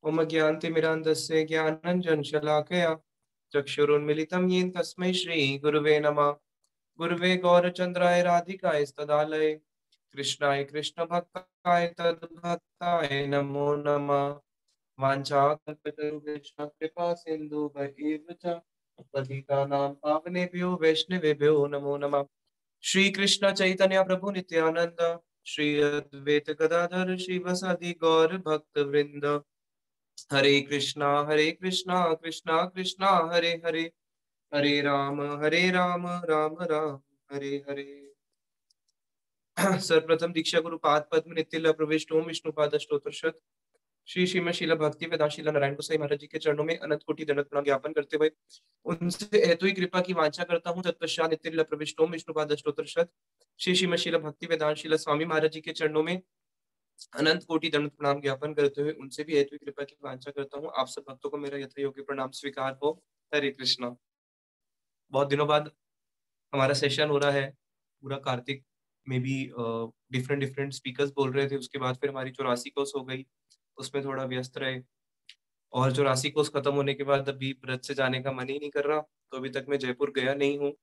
ओम ज्ञानतिमिरान्धस्य ज्ञानाञ्जनशलाकया चक्षुरुन्मिलितं येन तस्मै श्रीगुरुवे नमः। गुरुवे गौरचन्द्राय राधिकायस्तदालये कृष्णाय कृष्णभक्ताय तद्भक्ताय नमो नमः। वाञ्छाकल्पतरुभ्यश्च कृपा सिन्धुभ्य च पतितानां पावनेभ्यो वैष्णवेभ्यो नमो नमः। श्री कृष्ण चैतन्य प्रभु नित्यानंद, श्री अद्वैत गदाधर श्रीवासादि गौर भक्त वृंद, हरे कृष्णा कृष्णा कृष्णा हरे हरे, हरे राम राम राम हरे हरे। सर्वप्रथम दीक्षा गुरु पाद पद्म नित्य प्रविष्ट ओम विष्णुपाद स्तोत्र श्री श्रीमद शील भक्ति वेदांत शील नारायण गोसाई महाराज जी के चरणों में अनंत कोटि दंडवत प्रणाम ज्ञापन करते हुए उनसे हेतु ही कृपा की वांछा करता हूँ। तत्पश्चात नित्य प्रविष्ट ओम विष्णुपाद स्तोत्र श्री श्रीमद शील भक्ति वेदांत शील स्वामी महाराज जी के चरणों में अनंत कोटि दंडवत प्रणाम ज्ञापन करते हुए उनसे भी हेतु ही कृपा की वांछा करता हूँ। आप सब भक्तों को मेरा यथा योग्य प्रणाम स्वीकार हो। हरे कृष्णा। बहुत दिनों बाद हमारा सेशन हो रहा है। पूरा कार्तिक में भी डिफरेंट डिफरेंट स्पीकर्स बोल रहे थे। उसके बाद फिर हमारी 84 कोर्स हो गई, उसमें थोड़ा व्यस्त रहे। और 84 कोर्स खत्म होने के बाद अभी व्रत से जाने का मन ही नहीं कर रहा, तो अभी तक मैं जयपुर गया नहीं हूँ।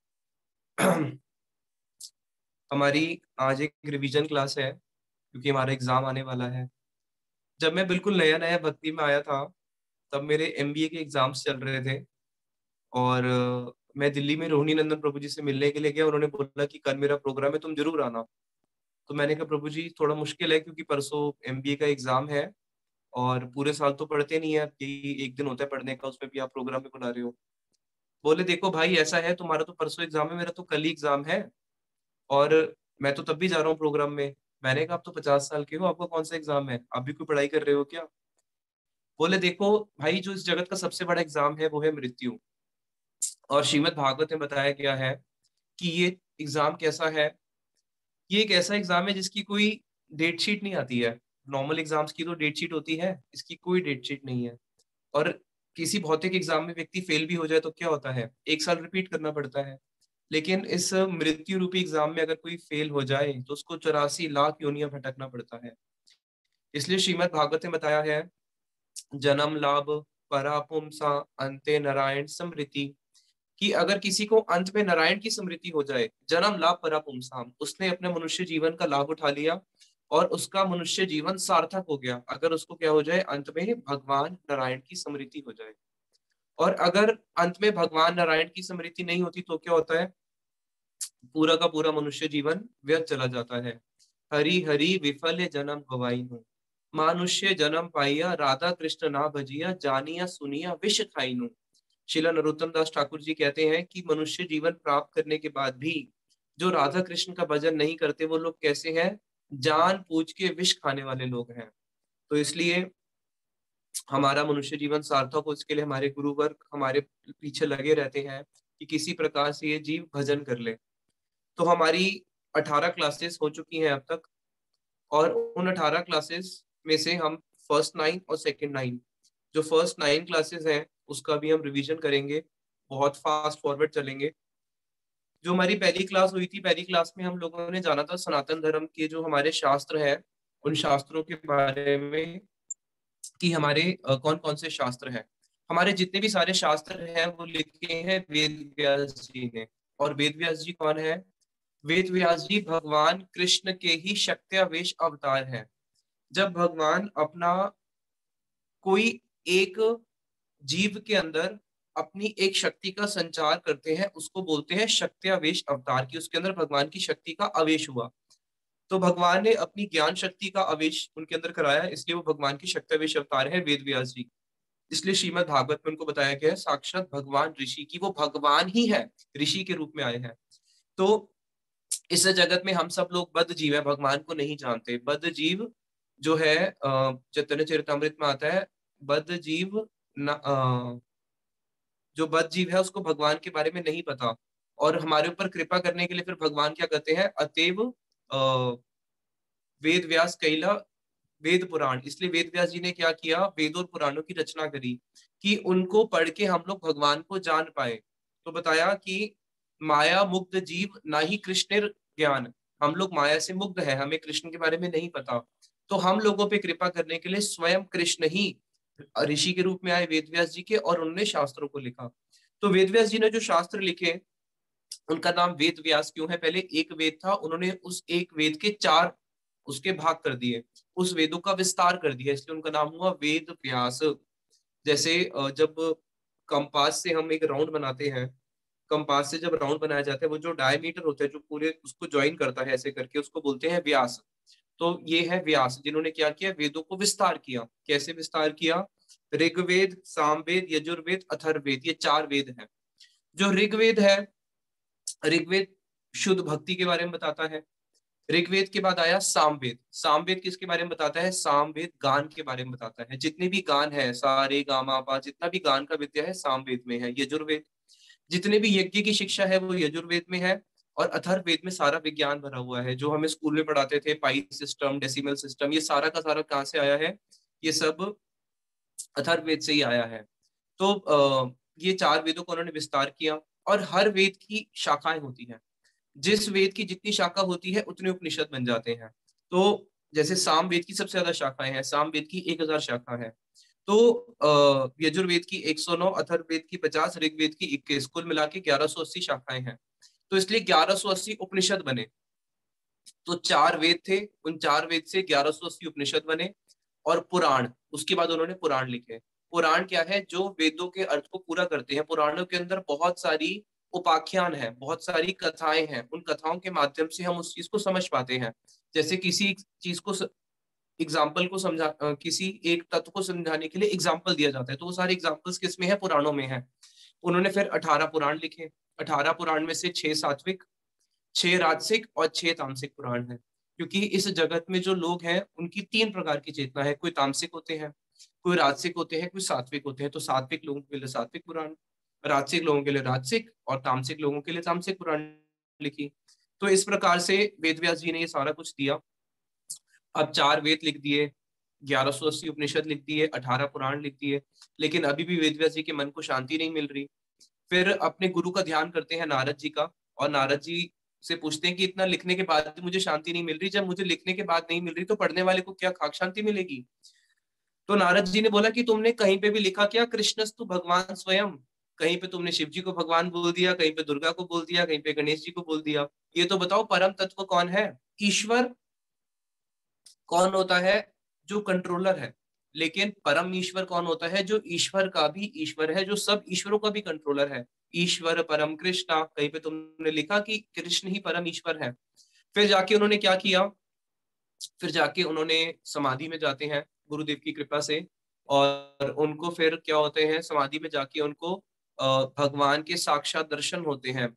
हमारी आज एक रिवीजन क्लास है क्योंकि हमारा एग्जाम आने वाला है। जब मैं बिल्कुल नया नया भक्ति में आया था तब मेरे एमबीए के एग्जाम्स चल रहे थे और मैं दिल्ली में रोहिणी नंदन प्रभु जी से मिलने के लिए गया। उन्होंने बोला कि कल मेरा प्रोग्राम है, तुम जरूर आना। तो मैंने कहा प्रभु जी थोड़ा मुश्किल है क्योंकि परसों एमबीए का एग्जाम है और पूरे साल तो पढ़ते नहीं है, यही एक दिन होता है पढ़ने का, उसमें भी आप प्रोग्राम में बुला रहे हो। बोले देखो भाई ऐसा है, तुम्हारा तो परसों एग्जाम है, मेरा तो कल ही एग्जाम है और मैं तो तब भी जा रहा हूँ प्रोग्राम में। मैंने कहा आप तो 50 साल के हो, आपका कौन सा एग्जाम है, आप भी कोई पढ़ाई कर रहे हो क्या? बोले देखो भाई जो इस जगत का सबसे बड़ा एग्जाम है वो है मृत्यु। और श्रीमद् भागवत में बताया गया है कि ये एग्जाम कैसा है। ये एक ऐसा एग्जाम है जिसकी कोई डेट शीट नहीं आती है। नॉर्मल एग्जाम्स की तो डेट शीट होती है, इसकी कोई डेट शीट नहीं है। और किसी भौतिक एग्जाम में व्यक्ति फेल भी हो जाए तो क्या होता है, एक साल रिपीट करना पड़ता है। लेकिन इस मृत्यु रूपी एग्जाम में अगर कोई फेल हो जाए तो उसको 84 लाख योनियां भटकना पड़ता है। इसलिए श्रीमद् भागवत में बताया है, जन्म लाभ परापुमसा अंते नारायण समृति, कि अगर किसी को अंत में नारायण की स्मृति हो जाए, जन्म लाभ परापुमसाम, उसने अपने मनुष्य जीवन का लाभ उठा लिया और उसका मनुष्य जीवन सार्थक हो गया। अगर उसको क्या हो जाए, अंत में भगवान नारायण की स्मृति हो जाए। और अगर अंत में भगवान नारायण की स्मृति नहीं होती तो क्या होता है, पूरा का पूरा मनुष्य जीवन व्यर्थ चला जाता है। हरि हरि विफल जन्म गवाई हूँ, मानुष्य जन्म पाइया राधा कृष्ण ना भजिया, जानिया सुनिया विष खाई हूँ। शिला नरोत्तम दास ठाकुर जी कहते हैं कि मनुष्य जीवन प्राप्त करने के बाद भी जो राधा कृष्ण का भजन नहीं करते वो लोग कैसे हैं, जान पूछ के विष खाने वाले लोग हैं। तो इसलिए हमारा मनुष्य जीवन सार्थक हो, इसके लिए हमारे गुरु वर्ग हमारे पीछे लगे रहते हैं कि किसी प्रकार से ये जीव भजन कर ले। तो हमारी 18 क्लासेस हो चुकी हैं अब तक और उन 18 क्लासेस में से हम फर्स्ट 9 और सेकंड 9, जो फर्स्ट 9 क्लासेस हैं उसका भी हम रिवीजन करेंगे, बहुत फास्ट फॉरवर्ड चलेंगे। जो हमारी पहली क्लास हुई थी, पहली क्लास में हम लोगों ने जाना था सनातन धर्म के जो हमारे शास्त्र हैं उन शास्त्रों के बारे में, कि हमारे कौन कौन से शास्त्र हैं। हमारे जितने भी सारे शास्त्र हैं वो लिखे हैं वेद व्यास जी ने। और वेद व्यास जी कौन है? वेद व्यास जी भगवान कृष्ण के ही शक्त्यावेश अवतार हैं। जब भगवान अपना कोई एक जीव के अंदर अपनी एक शक्ति का संचार करते हैं उसको बोलते हैं शक्त्यावेश अवतार, की उसके अंदर भगवान की शक्ति का आवेश हुआ। तो भगवान ने अपनी ज्ञान शक्ति का आवेश उनके अंदर कराया, इसलिए वो भगवान की शक्त्यावेश अवतार है वेद व्यास जी। इसलिए श्रीमद् भागवत में उनको बताया गया है साक्षात भगवान ऋषि, की वो भगवान ही है, ऋषि के रूप में आए हैं। तो इस जगत में हम सब लोग बद्ध जीव है, भगवान को नहीं जानते। बद्ध जीव जो है चैतन्य चरितमृत में आता है, बद्ध जीव जो बद्ध जीव है उसको भगवान के बारे में नहीं पता। और हमारे ऊपर कृपा करने के लिए फिर भगवान क्या कहते हैं, अतएव वेद व्यास कैला वेद पुराण। इसलिए वेद व्यास जी ने क्या किया, वेद और पुराणों की रचना करी कि उनको पढ़ के हम लोग भगवान को जान पाए। तो बताया कि माया मुग्ध जीव ना ही कृष्ण ज्ञान, हम लोग माया से मुग्ध है, हमें कृष्ण के बारे में नहीं पता। तो हम लोगों पे कृपा करने के लिए स्वयं कृष्ण ही ऋषि के रूप में आए वेद व्यास जी के, और उन्होंने शास्त्रों को लिखा। तो वेद व्यास जी ने जो शास्त्र लिखे, उनका नाम वेद व्यास क्यों है? पहले एक वेद था, उन्होंने उस एक वेद के चार उसके भाग कर दिए, उस वेदों का विस्तार कर दिया, इसलिए उनका नाम हुआ वेद व्यास। जैसे जब कंपास से हम एक राउंड बनाते हैं, कंपास से जब राउंड बनाया जाता है, वो जो डायमीटर होता है जो पूरे उसको ज्वाइन करता है ऐसे करके, उसको बोलते हैं व्यास। तो ये है व्यास, जिन्होंने क्या किया, वेदों को विस्तार किया। कैसे विस्तार किया? ऋग्वेद, सामवेद, यजुर्वेद, अथर्ववेद, ये चार वेद हैं। जो ऋग्वेद है, ऋग्वेद शुद्ध भक्ति के बारे में बताता है। ऋग्वेद के बाद आया सामवेद। सामवेद किसके बारे में बताता है? सामवेद गान के बारे में बताता है। जितने भी गान है, सा रे गा मा पा, जितना भी गान का विद्या है सामवेद में है। यजुर्वेद, जितने भी यज्ञ की शिक्षा है वो यजुर्वेद में है। और अथर्ववेद में सारा विज्ञान भरा हुआ है, जो हमें स्कूल में पढ़ाते थे, पाई सिस्टम, डेसिमल सिस्टम, ये सारा का सारा कहाँ से आया है? ये सब अथर्ववेद से ही आया है। तो ये चार वेदों को उन्होंने विस्तार किया, और हर वेद की शाखाएं होती हैं। जिस वेद की जितनी शाखा होती है उतने उपनिषद बन जाते हैं। तो जैसे साम वेद की सबसे ज्यादा शाखाएं हैं, साम वेद की 1000 शाखा है। तो यजुर्वेद की 109, अथर्ववेद की 50, ऋग्वेद की 21, कुल मिला के 1180 शाखाएं हैं। तो इसलिए 1180 उपनिषद बने। तो चार वेद थे, उन चार वेद से 1180 उपनिषद बने। और पुराण, उसके बाद उन्होंने पुराण लिखे। पुराण क्या है? जो वेदों के अर्थ को पूरा करते हैं। पुराणों के अंदर बहुत सारी उपाख्यान है, बहुत सारी कथाएं हैं, उन कथाओं के माध्यम से हम उस चीज को समझ पाते हैं। जैसे किसी चीज को, एग्जाम्पल को समझा, किसी एक तत्व को समझाने के लिए एग्जाम्पल दिया जाता है, तो वो सारे एग्जाम्पल्स किस में है? पुराणों में है। उन्होंने फिर 18 पुराण लिखे। 18 पुराण में से 6 सात्विक, 6 राजसिक और 6 तामसिक पुराण है। क्योंकि इस जगत में जो लोग हैं उनकी 3 प्रकार की चेतना है, कोई तामसिक होते हैं, कोई राजसिक होते हैं, कोई सात्विक होते हैं। तो सात्विक लोगों के लिए सात्विक पुराण, राजसिक लोगों के लिए राजसिक, और तामसिक लोगों के लिए तामसिक पुराण लिखी। तो इस प्रकार से वेद व्यास जी ने ये सारा कुछ दिया। अब 4 वेद लिख दिए, 1180 उपनिषद लिख दिए, 18 पुराण लिख दिए, लेकिन अभी भी वेद व्यास जी के मन को शांति नहीं मिल रही। फिर अपने गुरु का ध्यान करते हैं, नारद जी का, और नारद जी से पूछते हैं कि इतना लिखने के बाद भी मुझे शांति नहीं मिल रही, जब मुझे लिखने के बाद नहीं मिल रही तो पढ़ने वाले को क्या खाक शांति मिलेगी? तो नारद जी ने बोला कि तुमने कहीं पे भी लिखा क्या, कृष्णस्तु भगवान स्वयं? कहीं पे तुमने शिव जी को भगवान बोल दिया, कहीं पे दुर्गा को बोल दिया, कहीं पे गणेश जी को बोल दिया। ये तो बताओ परम तत्व कौन है? ईश्वर कौन होता है? जो कंट्रोलर है। लेकिन परम ईश्वर कौन होता है? जो ईश्वर का भी ईश्वर है, जो सब ईश्वरों का भी कंट्रोलर है। ईश्वर परम कृष्णा, कहीं पे तुमने लिखा कि कृष्ण ही परम ईश्वर है? फिर जाके उन्होंने क्या किया? फिर जाके उन्होंने समाधि में जाते हैं गुरुदेव की कृपा से, और उनको फिर क्या होते हैं, समाधि में जाके उनको भगवान के साक्षात दर्शन होते हैं।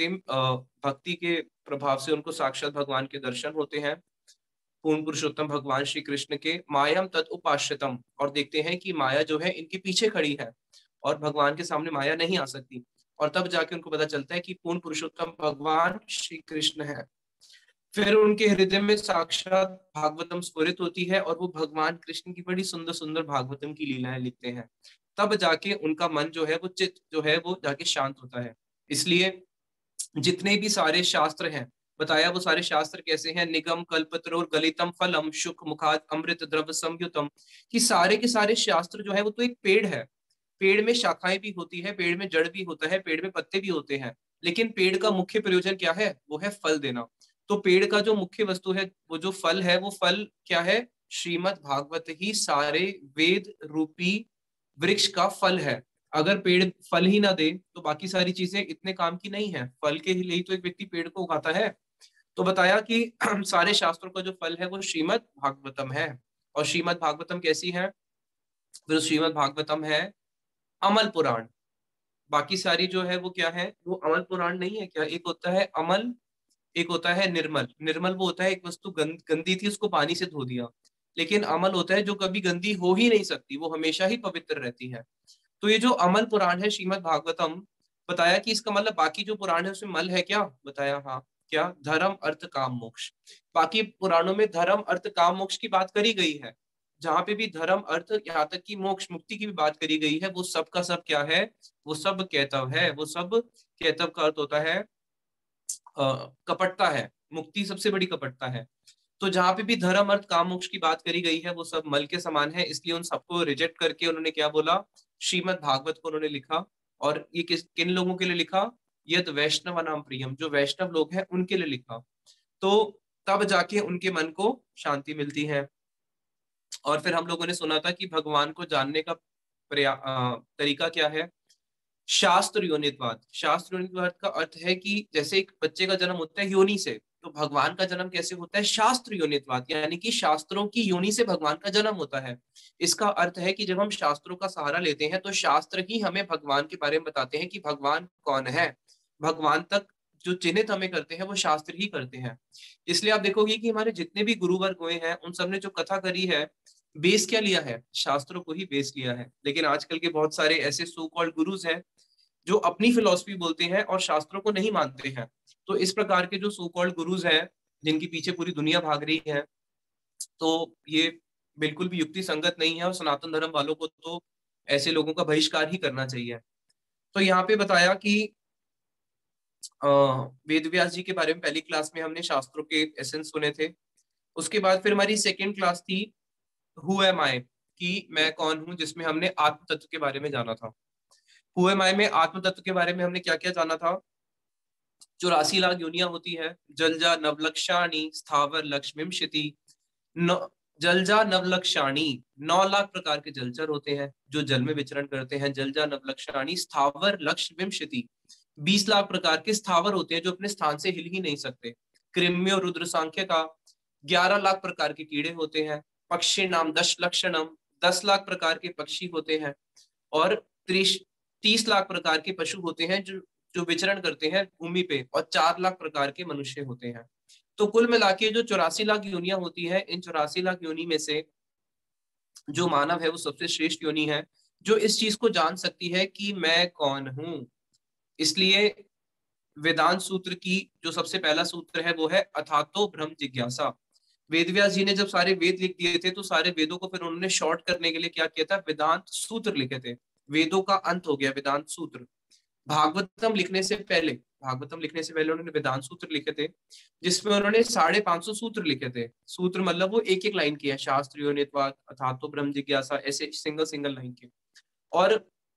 भक्ति के प्रभाव से उनको साक्षात भगवान के दर्शन होते हैं, पूर्ण पुरुषोत्तम भगवान श्री कृष्ण के। मायम तत् उपाश्रितम, और देखते हैं कि माया जो है इनके पीछे खड़ी है, और भगवान के सामने माया नहीं आ सकती। और तब जाके उनको पता चलता है कि पूर्ण पुरुषोत्तम भगवान श्री कृष्ण है। फिर उनके हृदय में साक्षात भागवतम स्फुरित होती है, और वो भगवान कृष्ण की बड़ी सुंदर सुंदर भागवतम की लीलाएं लिखते हैं। तब जाके उनका मन जो है, वो चित्त जो है, वो जाके शांत होता है। इसलिए जितने भी सारे शास्त्र हैं, बताया वो सारे शास्त्र कैसे हैं, निगम कल्पतरोर गलितम फलम शुक मुखात अमृत द्रव संयुतम, कि सारे के सारे शास्त्र जो है वो तो एक पेड़ है। पेड़ में शाखाएं भी होती है, पेड़ में जड़ भी होता है, पेड़ में पत्ते भी होते हैं, लेकिन पेड़ का मुख्य प्रयोजन क्या है? वो है फल देना। तो पेड़ का जो मुख्य वस्तु है, वो जो फल है, वो फल क्या है? श्रीमद् भागवत ही सारे वेद रूपी वृक्ष का फल है। अगर पेड़ फल ही ना दे तो बाकी सारी चीजें इतने काम की नहीं है। फल के लिए ही तो एक व्यक्ति पेड़ को उगाता है। तो बताया कि सारे शास्त्रों का जो फल है वो श्रीमद् भागवतम है। और श्रीमद् भागवतम कैसी है? फिर श्रीमद् भागवतम है अमल पुराण। बाकी सारी जो है वो क्या है? वो अमल पुराण नहीं है क्या? एक होता है अमल, एक होता है निर्मल। निर्मल वो होता है एक वस्तु गंदी थी, उसको पानी से धो दिया। लेकिन अमल होता है जो कभी गंदी हो ही नहीं सकती, वो हमेशा ही पवित्र रहती है। तो ये जो अमल पुराण है श्रीमद् भागवतम, बताया कि इसका मतलब बाकी जो पुराण है उसमें मल है क्या? बताया हाँ। क्या? धर्म अर्थ काम मोक्ष। बाकी पुराणों में धर्म अर्थ काम मोक्ष की बात करी गई है। जहां पे भी धर्म अर्थ यहाँ तक कि मोक्ष मुक्ति की भी बात करी गई है, वो सब का सब क्या है? वो सब कहतव है। वो सब कहतव का अर्थ होता है कपटता है। मुक्ति सबसे बड़ी कपटता है। तो जहाँ पे भी धर्म अर्थ काम मोक्ष की बात करी गई है वो सब मल के समान है, इसलिए उन सबको रिजेक्ट करके उन्होंने क्या बोला, श्रीमद् भागवत को उन्होंने लिखा। और ये किन लोगों के लिए लिखा, यद वैष्णव नाम प्रियम, जो वैष्णव लोग हैं उनके लिए लिखा। तो तब जाके उनके मन को शांति मिलती है। और फिर हम लोगों ने सुना था कि भगवान को जानने का तरीका क्या है, शास्त्र योनित्वाद। शास्त्र योनित्वाद का अर्थ है कि जैसे एक बच्चे का जन्म होता है योनि से, तो भगवान का जन्म कैसे होता है, शास्त्र योनित्वाद, यानी कि शास्त्रों की योनि से भगवान का जन्म होता है। इसका अर्थ है कि जब हम शास्त्रों का सहारा लेते हैं तो शास्त्र ही हमें भगवान के बारे में बताते हैं कि भगवान कौन है। भगवान तक जो चिन्हित हमें करते हैं वो शास्त्र ही करते हैं। इसलिए आप देखोगे कि हमारे जितने भी गुरु वर्ग हुए हैं उन सब ने जो कथा करी है, बेस क्या लिया है, शास्त्रों को ही बेस लिया है। लेकिन आजकल के बहुत सारे ऐसे सो कॉल्ड गुरुज हैं जो अपनी फिलॉसफी बोलते हैं और शास्त्रों को नहीं मानते हैं। तो इस प्रकार के जो सो कॉल्ड गुरुज हैं जिनके पीछे पूरी दुनिया भाग रही है, तो ये बिल्कुल भी युक्ति संगत नहीं है, और सनातन धर्म वालों को तो ऐसे लोगों का बहिष्कार ही करना चाहिए। तो यहाँ पे बताया कि वेद व्यास जी के बारे में पहली क्लास में हमने शास्त्रों के एसेंस सुने थे। उसके बाद फिर हमारी सेकेंड क्लास थी हु एम आई, कि मैं कौन हूं, जिसमें हमने आत्म तत्व के बारे में जाना था। हु एम आई में आत्म तत्व के बारे में हमने क्या क्या जाना था, 84 लाख योनियां होती है, जलजा नवलक्षाणी स्थावर लक्ष्मीमशिति। जलजा नवलक्षाणी, 9 लाख प्रकार के जलचर होते हैं जो जल में विचरण करते हैं। जलजा नवलक्षाणी स्थावर लक्ष्मीमशिति, 20 लाख प्रकार के स्थावर होते हैं जो अपने स्थान से हिल ही नहीं सकते। कृम्यो रुद्र सांख्य का 11 लाख प्रकार के कीड़े होते हैं। पक्षी नाम 10 लक्षणम, 10 लाख प्रकार के पक्षी होते हैं। और 30 लाख प्रकार के पशु होते हैं जो जो विचरण करते हैं भूमि पे, और 4 लाख प्रकार के मनुष्य होते हैं। तो कुल मिला के जो 84 लाख योनियां होती है, इन 84 लाख योनि में से जो मानव है वो सबसे श्रेष्ठ योनि है, जो इस चीज को जान सकती है कि मैं कौन हूं। इसलिए वेदांत सूत्र की जो सबसे पहला सूत्र है वो है अथातो ब्रह्म जिज्ञासा। वेदव्यास जी ने जब सारे वेद लिख दिए थे तो सारे वेदों को फिर उन्होंने शॉर्ट करने के लिए क्या किया था, वेदांत सूत्र लिखे थे। वेदों का अंत हो गया वेदांत सूत्र। भागवतम लिखने से पहले, भागवतम लिखने से पहले उन्होंने वेदांत सूत्र लिखे थे, जिसमें उन्होंने 550 सूत्र लिखे थे। सूत्र मतलब वो एक एक लाइन की है, शास्त्र योनित्वाद अथातो ब्रह्म जिज्ञासा, ऐसे सिंगल सिंगल लाइन के। और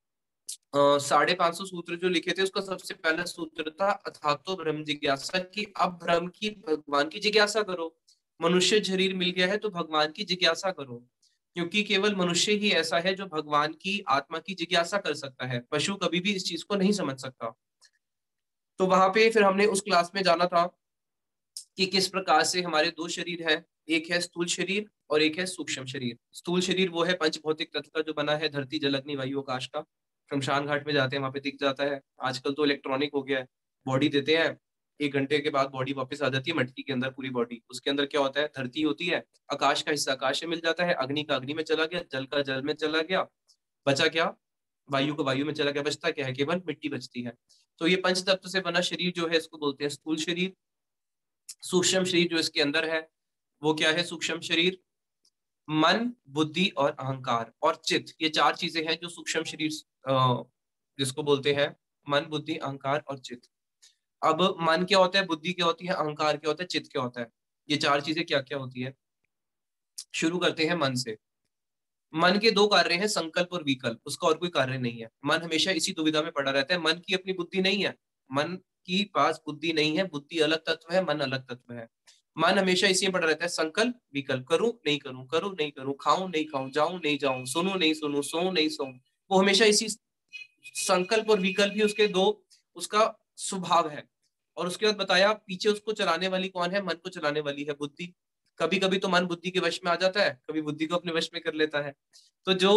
550 सूत्र जो लिखे थे उसका सबसे पहला सूत्र था अथातो ब्रह्म जिज्ञासा, की अब ब्रह्म की भगवान की जिज्ञासा करो। मनुष्य शरीर मिल गया है तो भगवान की जिज्ञासा करो, क्योंकि केवल मनुष्य ही ऐसा है जो भगवान की आत्मा की जिज्ञासा कर सकता है, पशु कभी भी इस चीज को नहीं समझ सकता। तो वहां पे फिर हमने उस क्लास में जाना था कि किस प्रकार से हमारे दो शरीर है, एक है स्थूल शरीर और एक है सूक्ष्म शरीर। स्थूल शरीर वो है पंच भौतिक तत्व का जो बना है, धरती जल अग्नि वायु आकाश का। शमशान घाट में जाते हैं वहां पे दिख जाता है। आजकल तो इलेक्ट्रॉनिक हो गया है, बॉडी देते हैं, 1 घंटे के बाद बॉडी वापस आ जाती है मटकी के अंदर, पूरी बॉडी। उसके अंदर क्या होता है, धरती होती है, आकाश का हिस्सा आकाश में मिल जाता है, अग्नि का अग्नि में चला गया, जल का जल में चला गया, बचा क्या, वायु का वायु में चला गया, बचता क्या है, केवल मिट्टी बचती है। तो ये पंच तत्व से बना शरीर जो है इसको बोलते हैं स्थूल शरीर। सूक्ष्म शरीर जो इसके अंदर है वो क्या है, सूक्ष्म शरीर मन बुद्धि और अहंकार और चित्त, ये 4 चीजें हैं जो सूक्ष्म शरीर जिसको बोलते हैं मन बुद्धि अहंकार और चित्त। अब मन क्या होता है, बुद्धि क्या होती है, अहंकार क्या होता है, चित्त क्या होता है, ये 4 चीजें क्या क्या होती है। शुरू करते हैं मन से। मन के 2 कार्य हैं, संकल्प और विकल्प, उसका और कोई कार्य नहीं है। मन हमेशा इसी दुविधा में पड़ा रहता है, मन की अपनी बुद्धि नहीं है, मन की पास बुद्धि नहीं है, बुद्धि अलग तत्व है, मन अलग तत्व है। मन हमेशा इसी में पड़ा रहता है, संकल्प विकल्प, करूं नहीं करूं, करूं नहीं करूं, खाऊं नहीं खाऊं, जाऊं नहीं जाऊं, सुनूं नहीं सुनूं, सोऊं नहीं सोऊं। वो हमेशा इसी संकल्प और विकल्प ही उसके दो, उसका स्वभाव है। और उसके बाद बताया पीछे उसको चलाने वाली कौन है, मन को चलाने वाली है बुद्धि। कभी कभी तो मन बुद्धि के वश में आ जाता है, कभी बुद्धि को अपने वश में कर लेता है। तो जो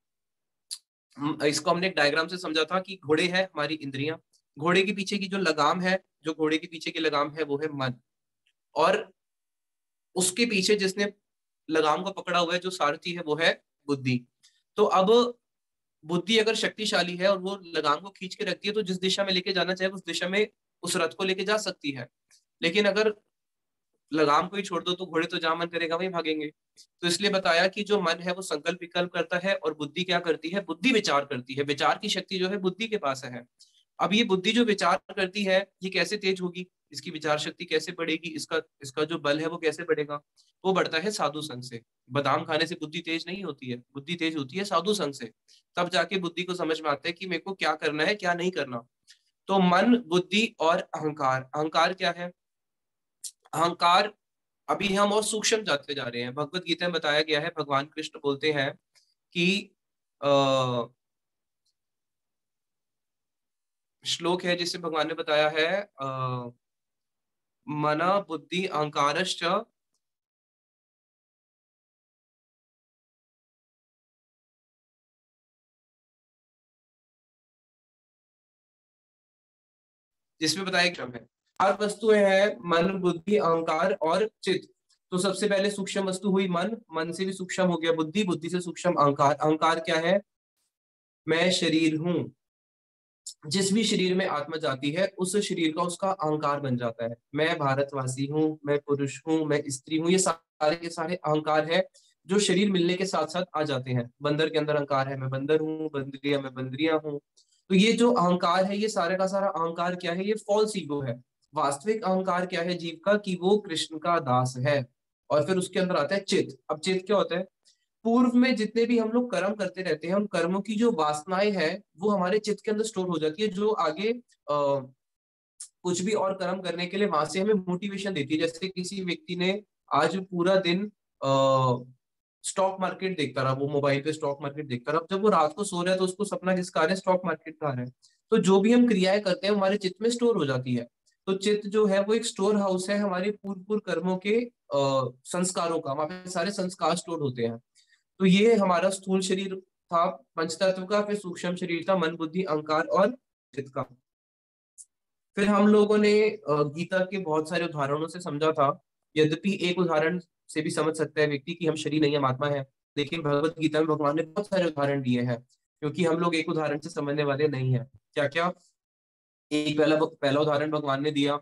इसको हमने एक डायग्राम से समझा था कि घोड़े है हमारी इंद्रियां, घोड़े के पीछे की जो लगाम है, जो घोड़े के पीछे की लगाम है वो है मन, और उसके पीछे जिसने लगाम को पकड़ा हुआ है जो सारथी है वो है बुद्धि। तो अब बुद्धि अगर शक्तिशाली है और वो लगाम को खींच के रखती है तो जिस दिशा में लेके जाना चाहे उस दिशा में उस रथ को लेके जा सकती है। लेकिन अगर लगाम को ही छोड़ दो तो घोड़े तो जहां मन करेगा वहीं भागेंगे। तो इसलिए बताया कि जो मन है वो संकल्प विकल्प करता है, और बुद्धि क्या करती है, बुद्धि विचार करती है। विचार की शक्ति जो है बुद्धि के पास है। अब ये बुद्धि जो विचार करती है ये कैसे तेज होगी, इसकी विचार शक्ति कैसे बढ़ेगी, इसका इसका जो बल है वो कैसे बढ़ेगा, वो बढ़ता है साधु संग से। बादाम खाने से बुद्धि तेज नहीं होती है, बुद्धि तेज होती है साधु संग से। तब जाके बुद्धि को समझ में आता है कि मेरे को क्या करना है क्या नहीं करना। तो मन, बुद्धि और अहंकार। अहंकार क्या है? अहंकार, अभी हम और सूक्ष्म जाते जा रहे हैं। भगवत गीता में बताया गया है, भगवान कृष्ण बोलते हैं कि आ, श्लोक है जिसे भगवान ने बताया है, मना बुद्धि अहंकारश्च, जिसमें बताया क्रम है। चार वस्तुएं हैं, मन, बुद्धि, अहंकार और चित्त। तो सबसे पहले सूक्ष्म वस्तु हुई मन, मन से भी सूक्ष्म हो गया बुद्धि, बुद्धि से सूक्ष्म अहंकार। अहंकार क्या है? मैं शरीर हूं। जिस भी शरीर में आत्मा जाती है उस शरीर का उसका अहंकार बन जाता है। मैं भारतवासी हूँ, मैं पुरुष हूँ, मैं स्त्री हूँ, ये सारे के सारे अहंकार है जो शरीर मिलने के साथ साथ आ जाते हैं। बंदर के अंदर अहंकार है, मैं बंदर हूँ, बंदरिया मैं बंदरिया हूँ। तो ये जो अहंकार है, ये सारे का सारा अहंकार क्या है? ये फॉल्स ईगो है। वास्तविक अहंकार क्या है जीव का? कि वो कृष्ण का दास है। और फिर उसके अंदर आता है चित्त। अब चित्त क्या होता है? पूर्व में जितने भी हम लोग कर्म करते रहते हैं, उन कर्मों की जो वासनाएं हैं वो हमारे चित्त के अंदर स्टोर हो जाती है, जो आगे कुछ भी और कर्म करने के लिए वहां से हमें मोटिवेशन देती है। जैसे किसी व्यक्ति ने आज पूरा दिन स्टॉक मार्केट देखता रहा, वो मोबाइल पे स्टॉक मार्केट देखता रहा, अब जब वो रात को सो रहा है तो उसको सपना किसका आ रहा है? स्टॉक मार्केट का आ रहा है। तो जो भी हम क्रियाएं करते हैं हमारे चित्त में स्टोर हो जाती है। तो चित्त जो है वो एक स्टोर हाउस है हमारे पूर्व पूर्व कर्मों के संस्कारों का। वहां पे सारे संस्कार स्टोर होते हैं। तो ये हमारा स्थूल शरीर था पंचतत्व का, फिर सूक्ष्म शरीर था मन, बुद्धि, अहंकार और चित्त का। फिर हम लोगों ने गीता के बहुत सारे उदाहरणों से समझा था। यद्यपि एक उदाहरण से भी समझ सकता है व्यक्ति कि हम शरीर नहीं हम आत्मा है, लेकिन भगवत गीता में भगवान ने बहुत सारे उदाहरण दिए हैं, क्योंकि हम लोग एक उदाहरण से समझने वाले नहीं है। क्या क्या? एक पहला पहला उदाहरण भगवान ने दिया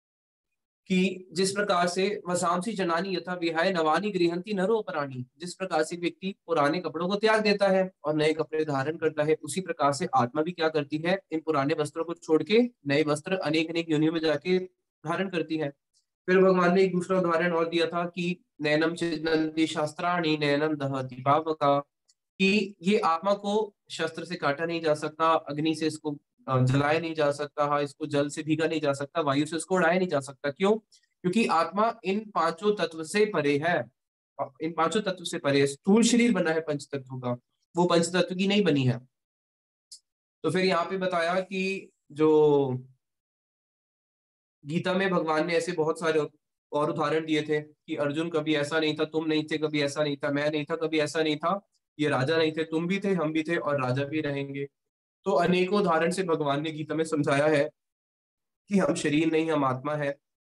कि जिस प्रकार से वसांसी जनानी यथा विहाय नवानी गृहंती नरोपराणी, जिस प्रकार से व्यक्ति पुराने कपड़ों को त्याग देता है और नए कपड़े धारण करता है, उसी प्रकार से आत्मा भी क्या करती है? इन पुराने वस्त्रों को छोड़ के नए वस्त्र अनेक अनेक योनियों में जाके धारण करती है। फिर भगवान ने एक दूसरा उदाहरण और दिया था कि नैनम छिदन्ति शास्त्राणी नैनम दहति पावका, कि ये आत्मा को शस्त्र से काटा नहीं जा सकता, अग्नि से इसको जलाया नहीं जा सकता, हाँ इसको जल से भीगा नहीं जा सकता, वायु से इसको उड़ाया नहीं जा सकता। क्यों? क्योंकि आत्मा इन पांचों तत्व से परे है। इन पांचों तत्व से परे है। स्थूल शरीर बना है पंच तत्व का, वो पंच तत्व की नहीं बनी है। तो फिर यहाँ पे बताया कि जो गीता में भगवान ने ऐसे बहुत सारे और उदाहरण दिए थे कि अर्जुन कभी ऐसा नहीं था, तुम नहीं थे, कभी ऐसा नहीं था, मैं नहीं था, कभी ऐसा नहीं था, ये राजा नहीं थे, तुम भी थे, हम भी थे और राजा भी रहेंगे। तो अनेकों उदाहरण से भगवान ने गीता में समझाया है कि हम शरीर नहीं हम आत्मा है।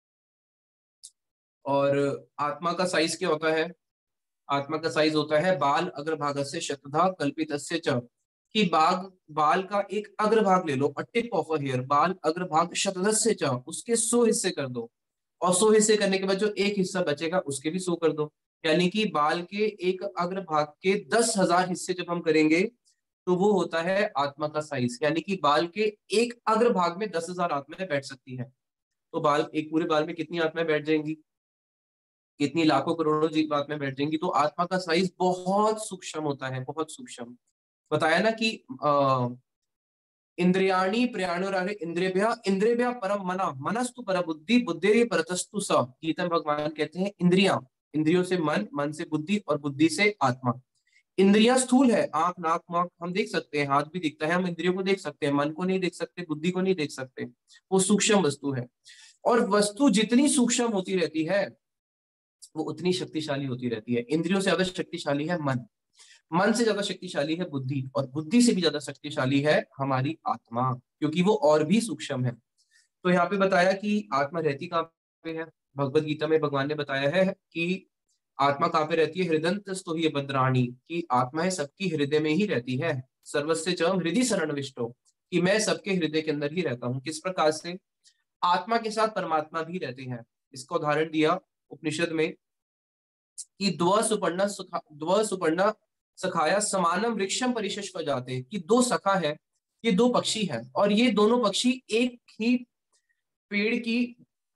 और आत्मा का साइज क्या होता है? आत्मा का साइज होता है बाल अग्रभागस्य शतधा कल्पितस्य च, कि बाल का एक अग्रभाग ले लो, a tip of a hair, बाल अग्रभाग शतधस्य च, उसके 100 हिस्से कर दो। और 100 हिस्से करने के बाद जो एक हिस्सा बचेगा उसके भी 100 कर दो। यानी कि बाल के एक अग्रभाग के 10,000 हिस्से जब हम करेंगे तो वो होता है आत्मा का साइज। यानी कि बाल के एक अग्रभाग में 10,000 आत्माएं बैठ सकती हैं। तो बाल, एक पूरे बाल में कितनी आत्माएं बैठ जाएंगी? कितनी लाखों करोड़ों जीव आत्माएं बैठ जाएंगी। तो आत्मा का साइज बहुत सूक्ष्म होता है, बहुत सूक्ष्म। बताया ना कि इंद्रियाणी प्रयाणुरारे इंद्रियभ्य इंद्रियभ्य परम मना मनस्तु पर बुद्धि बुद्धि परतस्तु स। गीता में भगवान कहते हैं इंद्रियां, इंद्रियों से मन, मन से बुद्धि और बुद्धि से आत्मा। इंद्रियां स्थूल है, आंख नाक मुख हम देख सकते हैं, हाथ भी दिखता है, हम इंद्रियों को देख सकते हैं, मन को नहीं देख सकते, बुद्धि को नहीं देख सकते। वो सूक्ष्म वस्तु है। और वस्तु जितनी सूक्ष्म होती रहती है वो उतनी शक्तिशाली होती रहती है। इंद्रियों से ज्यादा शक्तिशाली है मन, मन से ज्यादा शक्तिशाली है बुद्धि, और बुद्धि से भी ज्यादा शक्तिशाली है हमारी आत्मा, क्योंकि वो और भी सूक्ष्म है। तो यहाँ पे बताया कि आत्मा रहती कहाँ पे है। भगवत गीता में भगवान ने बताया है कि आत्मा कहाँ पे रहती है? हृदयंतस्थो ही बद्राणी, की आत्मा है सबकी हृदय में ही रहती है। सर्वस्य चम हृदय शरणविष्टो, कि मैं सबके हृदय के अंदर ही रहता हूँ। किस प्रकार से? आत्मा के साथ परमात्मा भी रहते हैं। इसका उदाहरण दिया उपनिषद में कि द्व सुपर्णा सखाया समानम वृक्षम परिशस्व जाते, कि दो सखा है, ये दो पक्षी हैं और ये दोनों पक्षी एक ही पेड़ की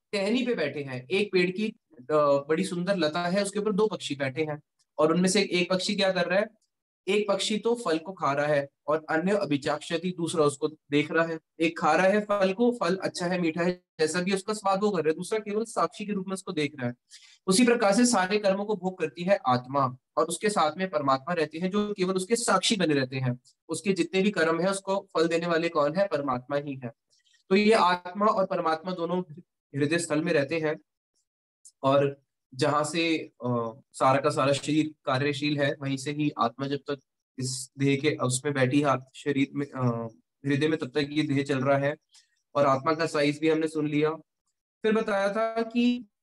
टहनी पे बैठे हैं, एक पेड़ की बड़ी सुंदर लता है, उसके ऊपर दो पक्षी बैठे हैं, और उनमें से एक पक्षी क्या कर रहा है, एक पक्षी तो फल को खा रहा है और अन्य अभिचाक्षति, दूसरा उसको देख रहा है। एक खा रहा है फल को, फल अच्छा है, मीठा है, जैसा भी उसका स्वाद वो कर रहा है, दूसरा केवल साक्षी के रूप में उसको देख रहा है। उसी प्रकार से सारे कर्मों को भोग करती है आत्मा, और उसके साथ में परमात्मा रहते हैं, जो केवल उसके साक्षी बने रहते हैं। उसके जितने भी कर्म है उसको फल देने वाले कौन है, परमात्मा ही है। तो ये आत्मा और परमात्मा दोनों हृदय स्थल में रहते हैं, और जहां से सारा का सारा शरीर कार्यशील है, वहीं से ही आत्मा जब तक इस देह के उसमें बैठी है, शरीर में हृदय में, तब तक ये देह चल रहा है। और आत्मा का साइज भी हमने सुन लिया। फिर बताया था कि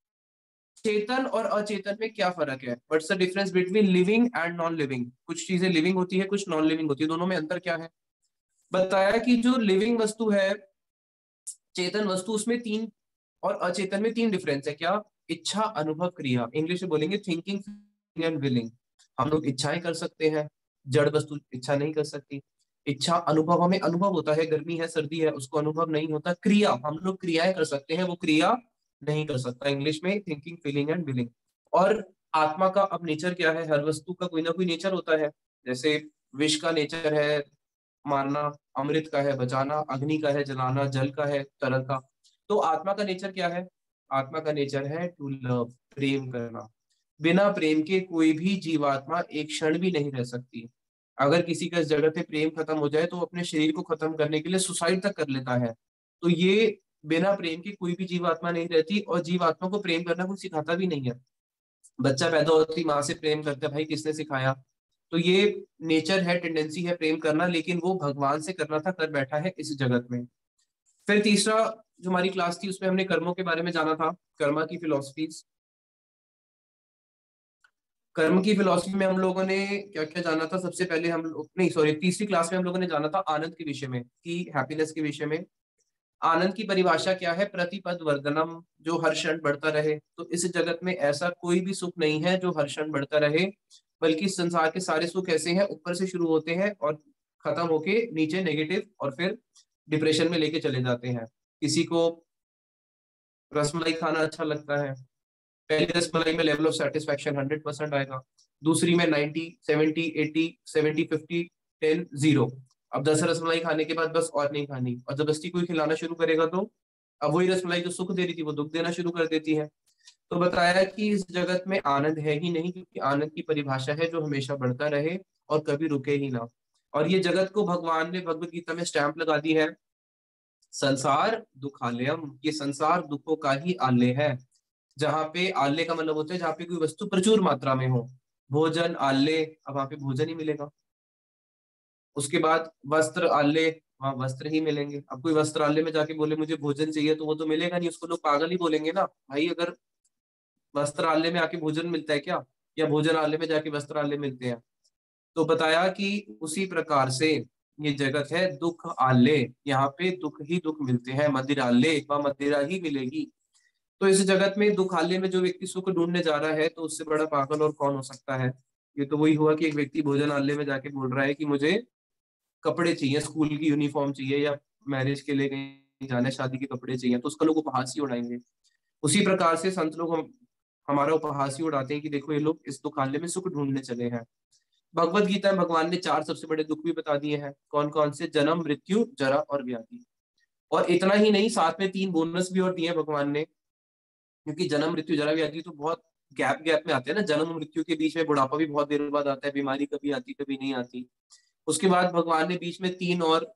चेतन और अचेतन में क्या फर्क है, what's the difference between living and non living. कुछ चीजें लिविंग होती है, कुछ नॉन लिविंग होती है, दोनों में अंतर क्या है। बताया कि जो लिविंग वस्तु है, चेतन वस्तु, उसमें तीन, और अचेतन में तीन डिफरेंस है। क्या? इच्छा, अनुभव, क्रिया। इंग्लिश में बोलेंगे थिंकिंग एंड विलिंग। हम लोग इच्छाएं कर सकते हैं, जड़ वस्तु इच्छा नहीं कर सकती। इच्छा, अनुभव, हमें अनुभव होता है, गर्मी है, सर्दी है, उसको अनुभव नहीं होता। क्रिया, हम लोग क्रियाएं कर सकते हैं, वो क्रिया नहीं कर सकता। इंग्लिश में थिंकिंग, फीलिंग एंड विलिंग। और आत्मा का अब नेचर क्या है, हर वस्तु का कोई ना कोई नेचर होता है। जैसे विष का नेचर है मारना, अमृत का है बचाना, अग्नि का है जलाना, जल का है तरल का। तो आत्मा का नेचर क्या है? आत्मा का नेचर है टू लव, प्रेम करना। बिना प्रेम के कोई भी जीवात्मा एक क्षण भी नहीं रह सकती। अगर किसी का इस जगत में प्रेम खत्म हो जाए तो वो अपने शरीर को खत्म करने के लिए सुसाइड तक कर लेता है। तो ये बिना प्रेम के कोई भी जीवात्मा नहीं रहती, और जीवात्मा को प्रेम करना कोई सिखाता भी नहीं है। बच्चा पैदा होती माँ से प्रेम करता है, भाई किसने सिखाया? तो ये नेचर है, टेंडेंसी है प्रेम करना, लेकिन वो भगवान से करना था, कर बैठा है इस जगत में। फिर तीसरा जो हमारी क्लास थी उसमें हमने कर्मों के बारे में जाना था, कर्मा की फिलोसफीज। कर्म की फिलोसफी में हम लोगों ने क्या क्या जाना था, सबसे पहले हम लोग, नहीं सॉरी, तीसरी क्लास में हम लोगों ने जाना था आनंद के विषय में, कि हैप्पीनेस के विषय में। आनंद की परिभाषा क्या है? प्रतिपद वर्धनम, जो हर क्षण बढ़ता रहे। तो इस जगत में ऐसा कोई भी सुख नहीं है जो हर क्षण बढ़ता रहे, बल्कि संसार के सारे सुख ऐसे हैं, ऊपर से शुरू होते हैं और खत्म होके नीचे नेगेटिव और फिर डिप्रेशन में लेके चले जाते हैं। किसी को रसमलाई खाना अच्छा लगता है, पहली रसमलाई में लेवल ऑफ सेटिस्फैक्शन 100% आएगा, दूसरी में 90, 70, 80, 70, 50, 10, 0। अब 10 रसमलाई खाने के बाद बस और नहीं खानी, और जबरदस्ती कोई खिलाना शुरू करेगा तो अब वही रसमलाई जो सुख दे रही थी वो दुख देना शुरू कर देती है। तो बताया कि इस जगत में आनंद है ही नहीं, क्योंकि आनंद की परिभाषा है जो हमेशा बढ़ता रहे और कभी रुके ही ना। और ये जगत को भगवान ने भगवत गीता में स्टैंप लगा दी है, संसार दुखालयम, ये संसार दुखों का ही आलय है। जहाँ पे आल्य का मतलब होता है जहाँ पे कोई वस्तु प्रचुर मात्रा में हो। भोजन आल्य, अब वहां पे भोजन ही मिलेगा। उसके बाद वस्त्र आल्य, वहां वस्त्र ही मिलेंगे। अब कोई वस्त्रालय में जाके बोले मुझे भोजन चाहिए, तो वो तो मिलेगा नहीं, उसको लोग पागल ही बोलेंगे ना भाई। अगर वस्त्रालय में आके भोजन मिलता है क्या, या भोजनालय में जाके वस्त्रालय मिलते हैं? तो बताया कि उसी प्रकार से ये जगत है दुख आल्य, यहाँ पे दुख ही दुख मिलते हैं। मदिरालय, वहां मदिरा ही मिलेगी। तो इस जगत में दुखालय में जो व्यक्ति सुख ढूंढने जा रहा है, तो उससे बड़ा पागल और कौन हो सकता है। ये तो वही हुआ कि एक व्यक्ति भोजनालय में जाके बोल रहा है कि मुझे कपड़े चाहिए, स्कूल की यूनिफॉर्म चाहिए, या मैरिज के लिए कहीं जाना है, शादी के कपड़े चाहिए, तो उसका लोग उपहास ही उड़ाएंगे। उसी प्रकार से संत लोग हमारा उपहास ही उड़ाते हैं कि देखो ये लोग इस दुखालय में सुख ढूंढने चले हैं। भगवत गीता में भगवान ने चार सबसे बड़े दुख भी बता दिए हैं, कौन कौन से? जन्म, मृत्यु, जरा और व्याधि। और इतना ही नहीं, साथ में तीन बोनस भी और दिए हैं भगवान ने, क्योंकि जन्म, मृत्यु, जरा व्याधि तो बहुत गैप गैप में आते हैं ना। जन्म और मृत्यु के बीच में बुढ़ापा भी बहुत देर बाद आता है, बीमारी कभी आती कभी नहीं आती। उसके बाद भगवान ने बीच में तीन और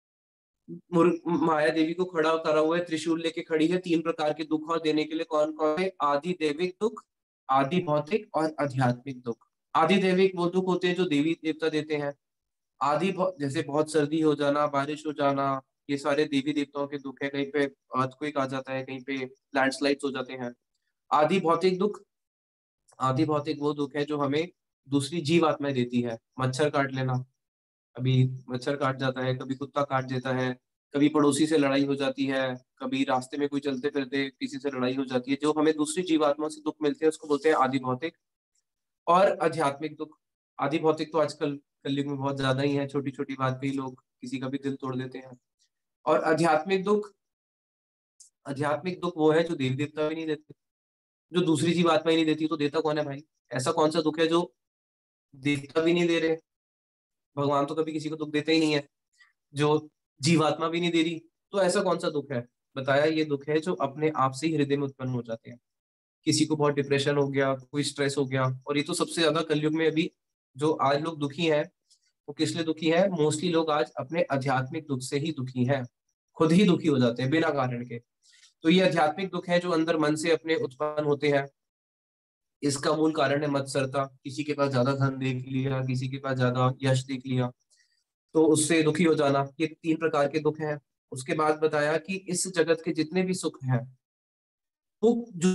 माया देवी को खड़ा करा हुआ है, त्रिशूल लेके खड़ी है, तीन प्रकार के दुख और देने के लिए। कौन कौन है? आदि दैविक दुख, आदि भौतिक और आध्यात्मिक दुख। आदि दैविक वो दुख होते हैं जो देवी देवता देते हैं। जैसे बहुत सर्दी हो जाना, बारिश हो जाना, ये सारे देवी देवताओं के दुख है। कहीं पे अर्थक्वेक आ जाता है, कहीं पे लैंडस्लाइड्स हो जाते हैं। आदि भौतिक दुख, आदि भौतिक वो दुख है जो हमें दूसरी जीव आत्माएं देती है। मच्छर काट लेना, कभी मच्छर काट जाता है, कभी कुत्ता काट देता है, कभी पड़ोसी से लड़ाई हो जाती है, कभी रास्ते में कोई चलते फिरते किसी से लड़ाई हो जाती है, जो हमें दूसरी जीवात्मा से दुख मिलते हैं उसको बोलते हैं आदि भौतिक। और आध्यात्मिक दुख, आदि भौतिक तो आजकल कलयुग में बहुत ज्यादा ही है, छोटी छोटी बात पे ही लोग किसी का भी दिल तोड़ देते हैं। और आध्यात्मिक दुख, आध्यात्मिक दुख वो है जो देवी देवता भी नहीं देते, जो दूसरी जीवात्मा ही नहीं देती, तो देता कौन है भाई? ऐसा कौन सा दुख है जो देवता भी नहीं दे रहे? भगवान तो कभी किसी को दुख देते ही नहीं है, जो जीवात्मा भी नहीं दे रही, तो ऐसा कौन सा दुख है? बताया, ये दुख है जो अपने आप से ही हृदय में उत्पन्न हो जाते हैं। किसी को बहुत डिप्रेशन हो गया, कोई स्ट्रेस हो गया, और ये तो सबसे ज्यादा कलयुग में अभी जो आज लोग दुखी हैं, वो किस लिए दुखी है? मोस्टली लोग आज अपने आध्यात्मिक दुख से ही दुखी हैं, खुद ही दुखी हो जाते हैं बिना कारण के। तो ये आध्यात्मिक दुख है जो अंदर मन से अपने उत्पन्न होते हैं। इसका मूल कारण है मत्सरता, किसी के पास ज्यादा धन देख लिया, किसी के पास ज्यादा यश देख लिया, तो उससे दुखी हो जाना। ये 3 प्रकार के दुख हैं। उसके बाद बताया कि इस जगत के जितने भी सुख हैं, वो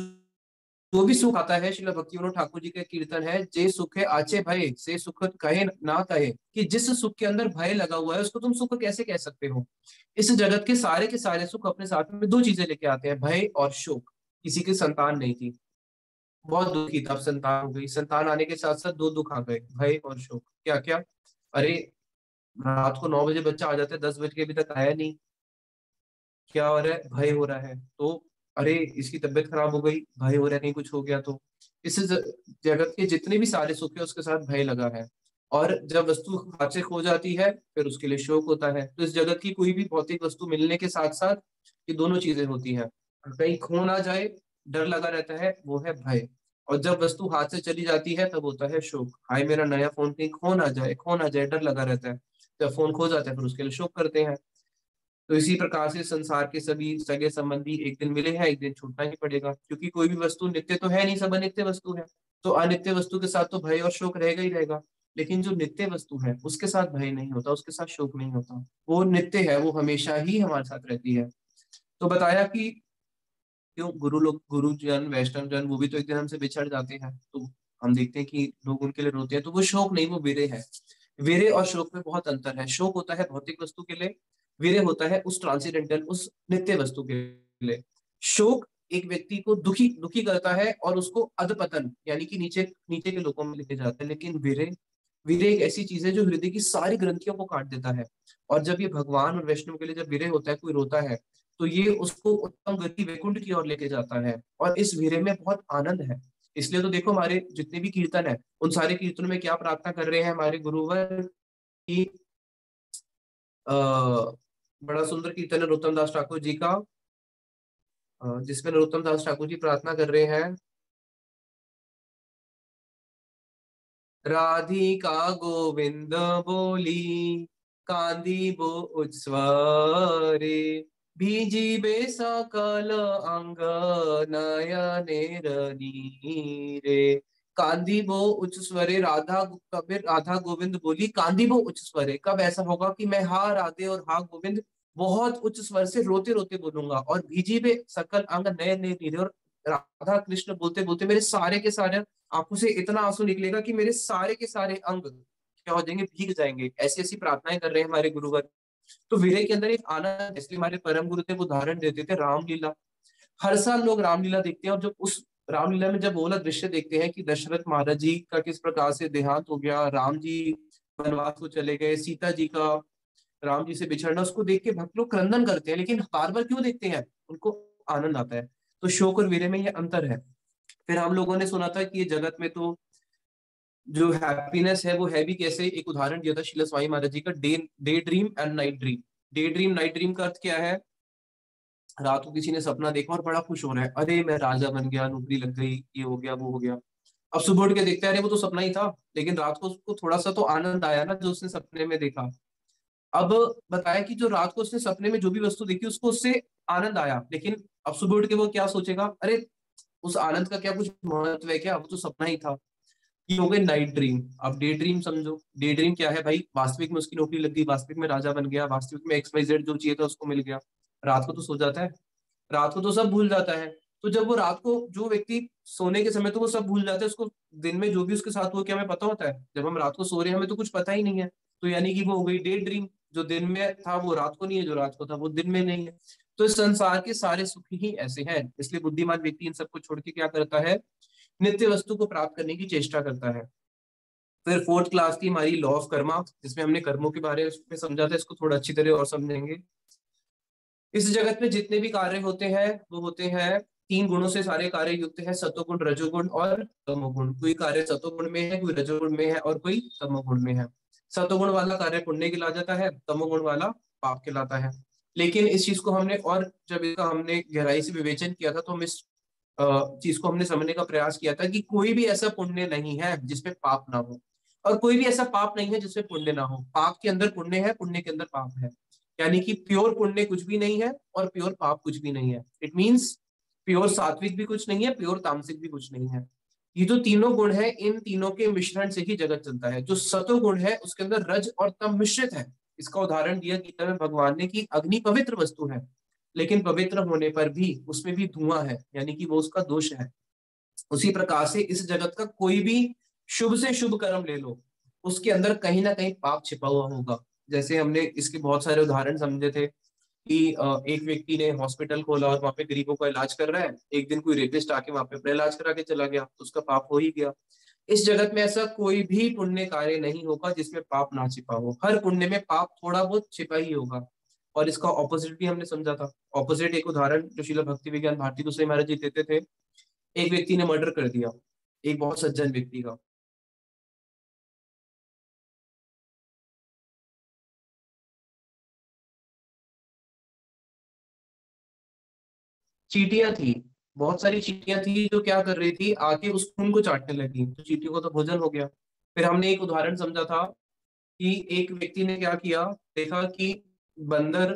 जो भी सुख आता है, श्रील भक्ति विनोद ठाकुर जी का कीर्तन है, जे सुख है आचे भय से सुख कहे ना कहे, कि जिस सुख के अंदर भय लगा हुआ है उसको तुम सुख कैसे कह सकते हो? इस जगत के सारे सुख अपने साथ में 2 चीजें लेके आते हैं, भय और शोक। किसी की संतान नहीं थी, बहुत दुखी था, अब संतान हो गई, संतान आने के साथ साथ 2 दुख आ गए, भय और शोक। क्या क्या? अरे, रात को 9 बजे बच्चा आ जाता है, 10 बज के अभी तक आया नहीं, क्या हो रहा है? भय हो रहा है। तो अरे, इसकी तबीयत खराब हो गई, भय हो रहा है कहीं कुछ हो गया तो। इस जगत के जितने भी सारे सुख है उसके साथ भय लगा है। और जब वस्तु हाथ से खो जाती है फिर उसके लिए शोक होता है। तो इस जगत की कोई भी भौतिक वस्तु मिलने के साथ साथ ये दोनों चीजें होती हैं। कहीं खो ना जाए, डर लगा रहता है, वो है भय। और जब वस्तु हाथ से चली जाती है तब होता है शोक, हाय मेरा नया फोन कहीं खो ना जाए, खो ना जाए, डर लगा रहता है। जब फोन खो जाता है फिर उसके लिए शोक करते हैं। तो इसी प्रकार से संसार के सभी सगे संबंधी एक दिन मिले हैं, एक दिन छूटना ही पड़ेगा, क्योंकि कोई भी वस्तु नित्य तो है नहीं, सब अनित्य वस्तु है। तो अनित्य वस्तु के साथ तो भय और शोक रहेगा ही रहेगा। लेकिन जो नित्य वस्तु है उसके साथ भय नहीं होता, उसके साथ शोक नहीं होता, वो नित्य है, वो हमेशा ही हमारे साथ रहती है। तो बताया कि क्यों गुरु लोग, गुरुजन वैष्णव जन, वो भी तो एक दिन हमसे बिछड़ जाते हैं, तो हम देखते हैं कि लोग उनके लिए रोते हैं, तो वो शोक नहीं, वो वीरे है। वीरे और शोक में बहुत अंतर है। शोक होता है भौतिक वस्तु के लिए, वीरे होता है उस ट्रांसीडेंटल, उस नित्य वस्तु के लिए। शोक एक व्यक्ति को दुखी दुखी करता है और उसको अधपतन यानी कि नीचे नीचे के लोगों में लेके जाता है। लेकिन वीरे, वीरे एक ऐसी चीज है जो हृदय की सारी ग्रंथियों को काट देता है। और जब ये भगवान और वैष्णव के लिए जब वीरे होता है, कोई रोता है, तो ये उसको उत्तम गति वैकुंठ की ओर लेके जाता है। और इस वीरे में बहुत आनंद है। इसलिए तो देखो, हमारे जितने भी कीर्तन है उन सारे कीर्तनों में क्या प्रार्थना कर रहे हैं हमारे गुरुवर की? आ, बड़ा सुंदर कीर्तन है नरोत्तम दास ठाकुर जी का, जिसमें नरोत्तम दास ठाकुर जी प्रार्थना कर रहे हैं, राधिका गोविंद बोली, कांदी बो उच्चस्वरे, भीजी बे सकल अंग, नयने नीरे। कांदी बो उच्च स्वरे, राधा कबीर राधा गोविंद बोली, कांदी बो उच्च स्वरे। कब ऐसा होगा कि मैं हा राधे और हा गोविंद बहुत उच्च स्वर से रोते रोते बोलूंगा, और भीजी बे सकल अंग नए नए नीरे, और राधा कृष्ण बोलते बोलते मेरे सारे के सारे आंखों से इतना आंसू निकलेगा कि मेरे सारे के सारे अंग क्या हो जाएंगे, भीग जाएंगे। ऐसी ऐसी प्रार्थनाएं कर रहे हैं हमारे गुरुवर। तो वीरे के अंदर एक आनंद है। इसलिए हमारे परम गुरु थे, वो उदाहरण देते थे रामलीला। हर साल लोग रामलीला देखते हैं, और जब उस रामलीला में जब वो वाला दृश्य देखते हैं कि दशरथ महाराज जी का किस प्रकार से देहांत हो गया, राम जी वनवास को चले गए, सीता जी का राम जी से बिछड़ना, उसको देख के भक्त लोग क्रंदन करते हैं। लेकिन बार बार क्यों देखते हैं? उनको आनंद आता है। तो शोक और वीरे में ये अंतर है। फिर हम लोगों ने सुना था कि ये जगत में तो जो हैप्पीनेस है वो है भी कैसे। एक उदाहरण दिया था शिला स्वामी महाराज जी का, day day dream and night dream. Day dream night dream का अर्थ क्या है? रात को किसी ने सपना देखा और बड़ा खुश हो रहा है, अरे मैं राजा बन गया, नौकरी लग गई, ये हो गया वो हो गया। अब सुबह उठ के देखता है, अरे वो तो सपना ही था। लेकिन रात को उसको थोड़ा सा तो आनंद आया ना, जो उसने सपने में देखा। अब बताया कि जो रात को उसने सपने में जो भी वस्तु देखी उसको उससे आनंद आया, लेकिन अब सुबह उठ के वो क्या सोचेगा? अरे, उस आनंद का क्या कुछ महत्व है क्या? वो तो सपना ही था। ये हो गई नाइट ड्रीम। अब डे ड्रीम समझो। डे ड्रीम क्या है भाई? वास्तविक में उसकी नौकरी लग गई, वास्तविक में राजा बन गया, वास्तविक में एक्स वाई जेड जो चाहिए था उसको मिल गया। रात को तो सो जाता है, रात को तो सब भूल जाता है। तो जब वो रात को, जो व्यक्ति सोने के समय तो वो सब भूल जाता है, उसको दिन में जो भी उसके साथ हुआ क्या हमें पता होता है? जब हम रात को सो रहे हैं हमें तो कुछ पता ही नहीं है। तो यानी कि वो हो गई डे ड्रीम। जो दिन में था वो रात को नहीं है, जो रात को था वो दिन में नहीं है। तो इस संसार के सारे सुख ही ऐसे हैं। इसलिए बुद्धिमान व्यक्ति इन सबको छोड़ के क्या करता है? नित्य वस्तु को प्राप्त करने की चेष्टा करता है। फिर फोर्थ क्लास थी हमारी लॉ ऑफ कर्मा, जिसमें हमने कर्मों के बारे में समझा था। इसको थोड़ा अच्छी तरह और समझेंगे। इस जगत में जितने भी कार्य होते हैं वो होते हैं तीन गुणों से सारे कार्य युक्त है, सतोगुण, रजोगुण और तमोगुण। कोई कार्य सतोगुण में है, कोई रजोगुण में है और कोई तमोगुण में है। सतोगुण वाला कार्य पुण्य कहलाता है, तमोगुण वाला पाप कहलाता है। लेकिन इस चीज को हमने, और जब इसका हमने गहराई से विवेचन किया था, तो हम इस चीज को हमने समझने का प्रयास किया था कि कोई भी ऐसा पुण्य नहीं है जिसमें पाप ना हो, और कोई भी ऐसा पाप नहीं है जिसमें पुण्य ना हो। पाप के अंदर पुण्य है, पुण्य के अंदर पाप है। यानी कि प्योर पुण्य कुछ भी नहीं है और प्योर पाप कुछ भी नहीं है। इट मीन्स प्योर सात्विक भी कुछ नहीं है, प्योर तामसिक भी कुछ नहीं है। ये जो तीनों गुण है, इन तीनों के मिश्रण से ही जगत चलता है। जो सतो गुण है उसके अंदर रज और तम मिश्रित है। इसका उदाहरण दिया गीता में भगवान ने कि अग्नि पवित्र वस्तु है, लेकिन पवित्र होने पर भी उसमें भी धुआं है, यानी कि वो उसका दोष है। उसी प्रकार से इस जगत का कोई भी शुभ से शुभ कर्म ले लो, उसके अंदर कहीं ना कहीं पाप छिपा हुआ होगा। जैसे हमने इसके बहुत सारे उदाहरण समझे थे कि एक व्यक्ति ने हॉस्पिटल खोला और वहां पे गरीबों का इलाज कर रहा है। एक दिन कोई रेपिस्ट आके वहां पे अपना इलाज करा के चला गया, तो उसका पाप हो ही गया। इस जगत में ऐसा कोई भी पुण्य कार्य नहीं होगा जिसमें पाप ना छिपा हो। हर पुण्य में पाप थोड़ा बहुत छिपा ही होगा। और इसका ऑपोजिट भी हमने समझा था। ऑपोजिट एक उदाहरण जो श्रील भक्ति विज्ञान भारती गोसाई महाराज जी देते थे, एक व्यक्ति ने मर्डर कर दिया एक बहुत सज्जन व्यक्ति का। चींटियां थी, बहुत सारी चींटियां थी जो क्या कर रही थी, आके उस खून को चाटने लगी, तो चींटियों को तो भोजन हो गया। फिर हमने एक उदाहरण समझा था कि एक व्यक्ति ने क्या किया, देखा कि बंदर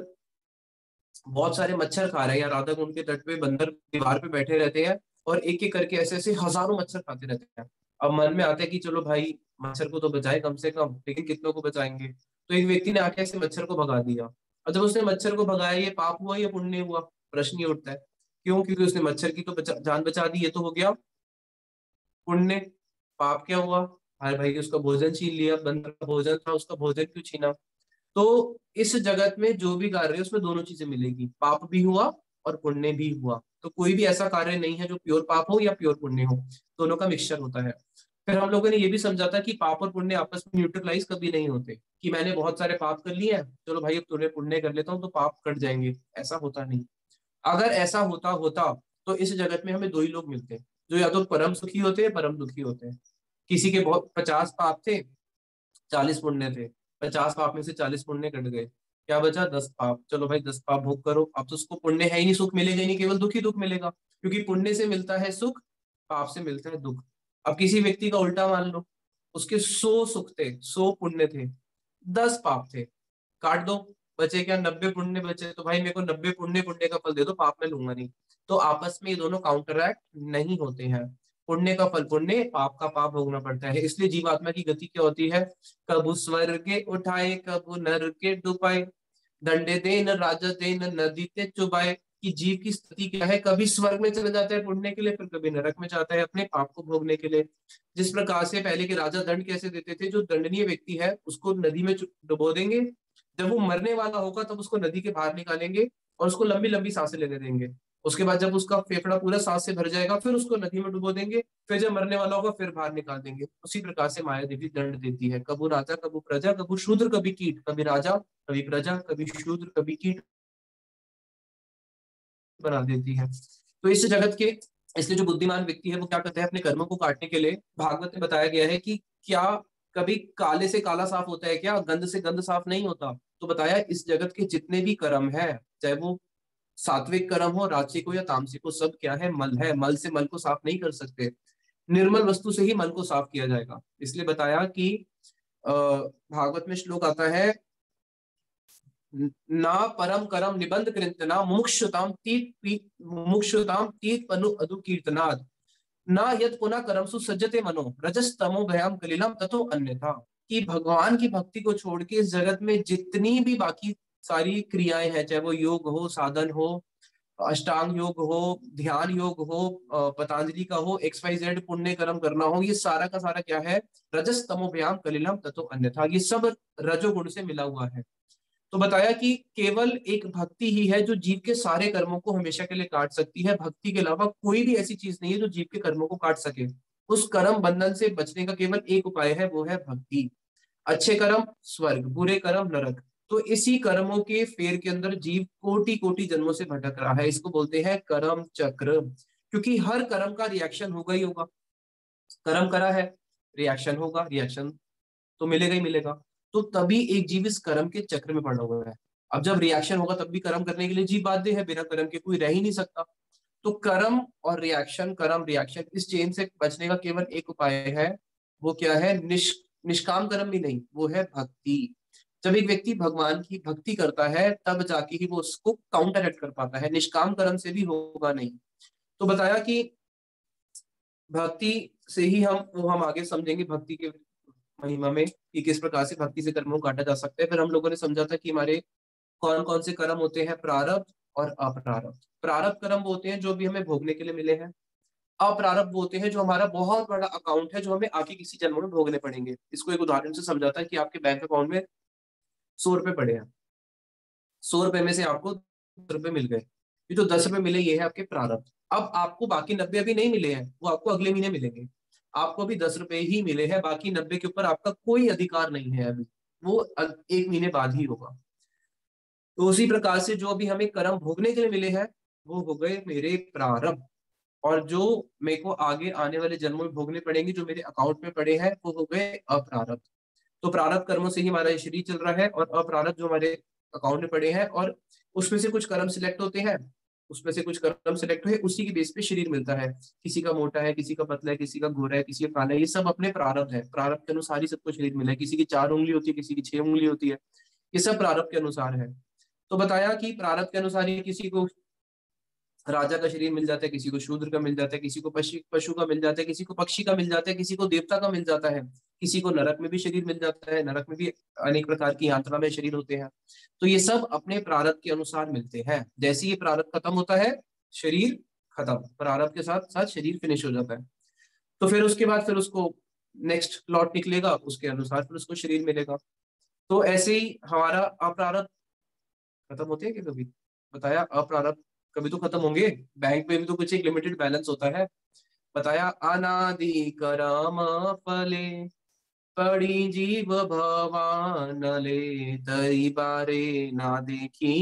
बहुत सारे मच्छर खा रहे हैं, या राधा कुंड के तट पे बंदर दीवार पे बैठे रहते हैं और एक एक करके ऐसे ऐसे हजारों मच्छर खाते रहते हैं। अब मन में आता है कि चलो भाई मच्छर को तो बचाए कम से कम, लेकिन कितनों को बचाएंगे। तो एक व्यक्ति ने आके ऐसे मच्छर को भगा दिया। और जब उसने मच्छर को भगाया, ये पाप हुआ या पुण्य हुआ? प्रश्न ये उठता है। क्यों? क्योंकि उसने मच्छर की तो जान बचा दी, ये तो हो गया पुण्य। पाप क्या हुआ? अरे भाई उसका भोजन छीन लिया, बंदर का भोजन था, उसका भोजन क्यों छीना? तो इस जगत में जो भी कार्य है उसमें दोनों चीजें मिलेगी, पाप भी हुआ और पुण्य भी हुआ। तो कोई भी ऐसा कार्य नहीं है जो प्योर पाप हो या प्योर पुण्य हो, दोनों का मिक्सचर होता है। फिर हम लोगों ने ये भी समझा था कि पाप और पुण्य आपस में न्यूट्रलाइज कभी नहीं होते, कि मैंने बहुत सारे पाप कर लिए हैं, चलो भाई अब तूने पुण्य कर लेता हूँ तो पाप कट जाएंगे। ऐसा होता नहीं। अगर ऐसा होता होता तो इस जगत में हमें दो ही लोग मिलते, जो या तो परम सुखी होते हैं, परम दुखी होते हैं। किसी के बहुत 50 पाप थे, 40 पुण्य थे। 50 पाप में से 40 पुण्य कट गए, क्या बचा? 10 पाप। चलो भाई 10 पाप भोग करो। अब तो उसको पुण्य है ही नहीं, सुख मिलेगा ही नहीं, केवल दुख ही दुख मिलेगा, क्योंकि पुण्य से मिलता है सुख, पाप से मिलता है दुख। अब किसी व्यक्ति का उल्टा मान लो, उसके 100 सुख थे, 100 पुण्य थे, 10 पाप थे, काट दो, बचे क्या? 90 पुण्य बचे। तो भाई मेरे को 90 पुण्य, पुण्य का फल दे दो, पाप में लूंगा नहीं। तो आपस में ये दोनों काउंटरैक्ट नहीं होते हैं। पुण्य का फल पुण्य, पाप का पाप भोगना पड़ता है। इसलिए जीवात्मा की गति क्या होती है? कबू स्वर्गे उठाए, कबू नर के डुबाए, दंडे देन राजा देन, नदी ते चुबाए। कि जीव की स्थिति क्या है? कभी स्वर्ग में चला जाता है पुण्य के लिए, फिर कभी नरक में जाता है अपने पाप को भोगने के लिए। जिस प्रकार से पहले के राजा दंड कैसे देते थे, जो दंडनीय व्यक्ति है उसको नदी में डुबो देंगे, जब वो मरने वाला होगा तब उसको नदी के बाहर निकालेंगे और उसको लंबी लंबी सांसें लेने देंगे। उसके बाद जब उसका फेफड़ा पूरा सांस से भर जाएगा, फिर उसको नदी में डुबो देंगे। फिर जब मरने वाला होगा फिर बाहर निकाल देंगे। उसी प्रकार से माया देवी दंड देती है, कबू राजा कबू प्रजा, कबू शूद्र कभी कीट, कभी राजा कभी प्रजा, कभी शूद्र कभी कीट बना देती है। तो इस जगत के, इसलिए जो बुद्धिमान व्यक्ति है वो क्या करते हैं, अपने कर्मों को काटने के लिए, भागवत में बताया गया है कि क्या कभी काले से काला साफ होता है क्या? गंध से गंध साफ नहीं होता। तो बताया इस जगत के जितने भी कर्म है, चाहे वो सात्विक कर्म हो, राजसिक हो या तामसिक हो, सब क्या है? मल है। मल से मल को साफ नहीं कर सकते। निर्मल वस्तु से ही मल को साफ किया जाएगा। इसलिए बताया कि भागवत में श्लोक आता है, ना परम करम निबंध कृंतना, मुमुक्षुताम तीत पनु अदु कीर्तनाद, ना यत पुनः करम सु सज्जते मनो, रजस तमो भयाम कलिलम ततो अन्यथा। कि भगवान की भक्ति को छोड़ के इस जगत में जितनी भी बाकी सारी क्रियाएं हैं, चाहे वो योग हो, साधन हो, अष्टांग योग हो, ध्यान योग हो, पतंजलि का हो, XYZ पुण्य कर्म करना हो, ये सारा का सारा क्या है? रजस तमो भयाम कलिलम ततो अन्यथा। ये सब रजोगुण से मिला हुआ है। तो बताया कि केवल एक भक्ति ही है जो जीव के सारे कर्मों को हमेशा के लिए काट सकती है। भक्ति के अलावा कोई भी ऐसी चीज नहीं है जो जीव के कर्मों को काट सके। उस कर्म बंधन से बचने का केवल एक उपाय है, वो है भक्ति। अच्छे कर्म स्वर्ग, बुरे कर्म नरक। तो इसी कर्मों के फेर के अंदर जीव कोटि कोटि जन्मों से भटक रहा है, इसको बोलते हैं कर्म चक्र। क्योंकि हर कर्म का रिएक्शन होगा ही होगा। कर्म करा है, रिएक्शन होगा, रिएक्शन तो मिलेगा ही मिलेगा। तो तभी एक जीव इस कर्म के चक्र में पड़ा हुआ है। अब जब रिएक्शन होगा तब भी कर्म करने के लिए जीव बाध्य है, बिना कर्म के कोई रह ही नहीं सकता। तो कर्म और रिएक्शन, कर्म रिएक्शन, इस चेन से बचने का केवल एक उपाय है। वो क्या है? निष्काम कर्म भी नहीं, वो है भक्ति। जब एक व्यक्ति भगवान की भक्ति करता है तब जाके ही वो उसको काउंटर एक्ट कर पाता है, निष्काम कर्म से भी होगा नहीं। तो बताया कि भक्ति से ही हम आगे समझेंगे भक्ति के महिमा में कि किस प्रकार से भक्ति से कर्मों को काटा जा सकता है। फिर हम लोगों ने समझा था कि हमारे कौन कौन से कर्म होते हैं, प्रारब्ध और अप्रारब्ध। प्रारब्ध कर्म वो होते हैं जो भी हमें भोगने के लिए मिले हैं। अप्रारब्ध वो होते हैं जो हमारा बहुत बड़ा अकाउंट है, जो हमें आगे किसी जन्म में भोगने पड़ेंगे। इसको एक उदाहरण से समझाता है कि आपके बैंक अकाउंट में 100 रुपए पड़े हैं। 100 रुपए में से आपको 10 रुपए मिल गए। ये जो 10 रुपए मिले ये है आपके प्रारब्ध। अब आपको बाकी 90 अभी नहीं मिले हैं, वो आपको अगले महीने मिलेंगे। आपको अभी 10 रुपए ही मिले हैं, बाकी 90 के ऊपर आपका कोई अधिकार नहीं है अभी। वो एक महीने बाद ही होगा। तो उसी प्रकार से जो अभी हमें कर्म भोगने के लिए मिले हैं वो हो गए मेरे प्रारब्ध। और जो मेरे को आगे आने वाले जन्मों में भोगने पड़ेंगे, जो मेरे अकाउंट में पड़े हैं, वो हो गए अप्रारब्ध। तो प्रारब्ध कर्मों से ही हमारा ये शरीर चल रहा है, और अप्रारब्ध जो हमारे अकाउंट में पड़े हैं, और उसमें से कुछ कर्म सिलेक्ट होते हैं। उसमें से कुछ कर्म सिलेक्ट हुए, उसी के बेस पे शरीर मिलता है। किसी का मोटा है, किसी का पतला है, किसी का गोरा है, किसी का काला है। ये सब अपने प्रारब्ध है, प्रारब्ध के अनुसार ही सबको शरीर मिला है। किसी की 4 उंगली होती है, किसी की 6 उंगली होती है। ये सब प्रारब्ध के अनुसार है। तो बताया कि प्रारब्ध के अनुसार ही किसी को राजा का शरीर मिल जाता है, किसी को शूद्र का मिल जाता है, किसी को पशु का मिल जाता है, किसी को पक्षी का मिल जाता है, किसी को देवता का मिल जाता है, किसी को नरक में भी शरीर मिल जाता है। नरक में भी अनेक प्रकार की यात्रा में शरीर होते हैं। तो ये सब अपने प्रारब्ध के अनुसार मिलते हैं। जैसे ही प्रारब्ध खत्म होता है, शरीर खत्म, प्रारब्ध के साथ साथ शरीर फिनिश हो जाता है। तो फिर उसके बाद फिर उसको नेक्स्ट लॉट निकलेगा, उसके अनुसार फिर उसको शरीर मिलेगा। तो ऐसे ही हमारा अप्रारब्ध खत्म होते हैं कि कभी? बताया अप्रारब्ध कभी तो खत्म होंगे। बैंक में भी तो कुछ एक लिमिटेड बैलेंस होता है। बताया अनादि करम फले पड़ी जीव भवानले तरी बारे ना देखी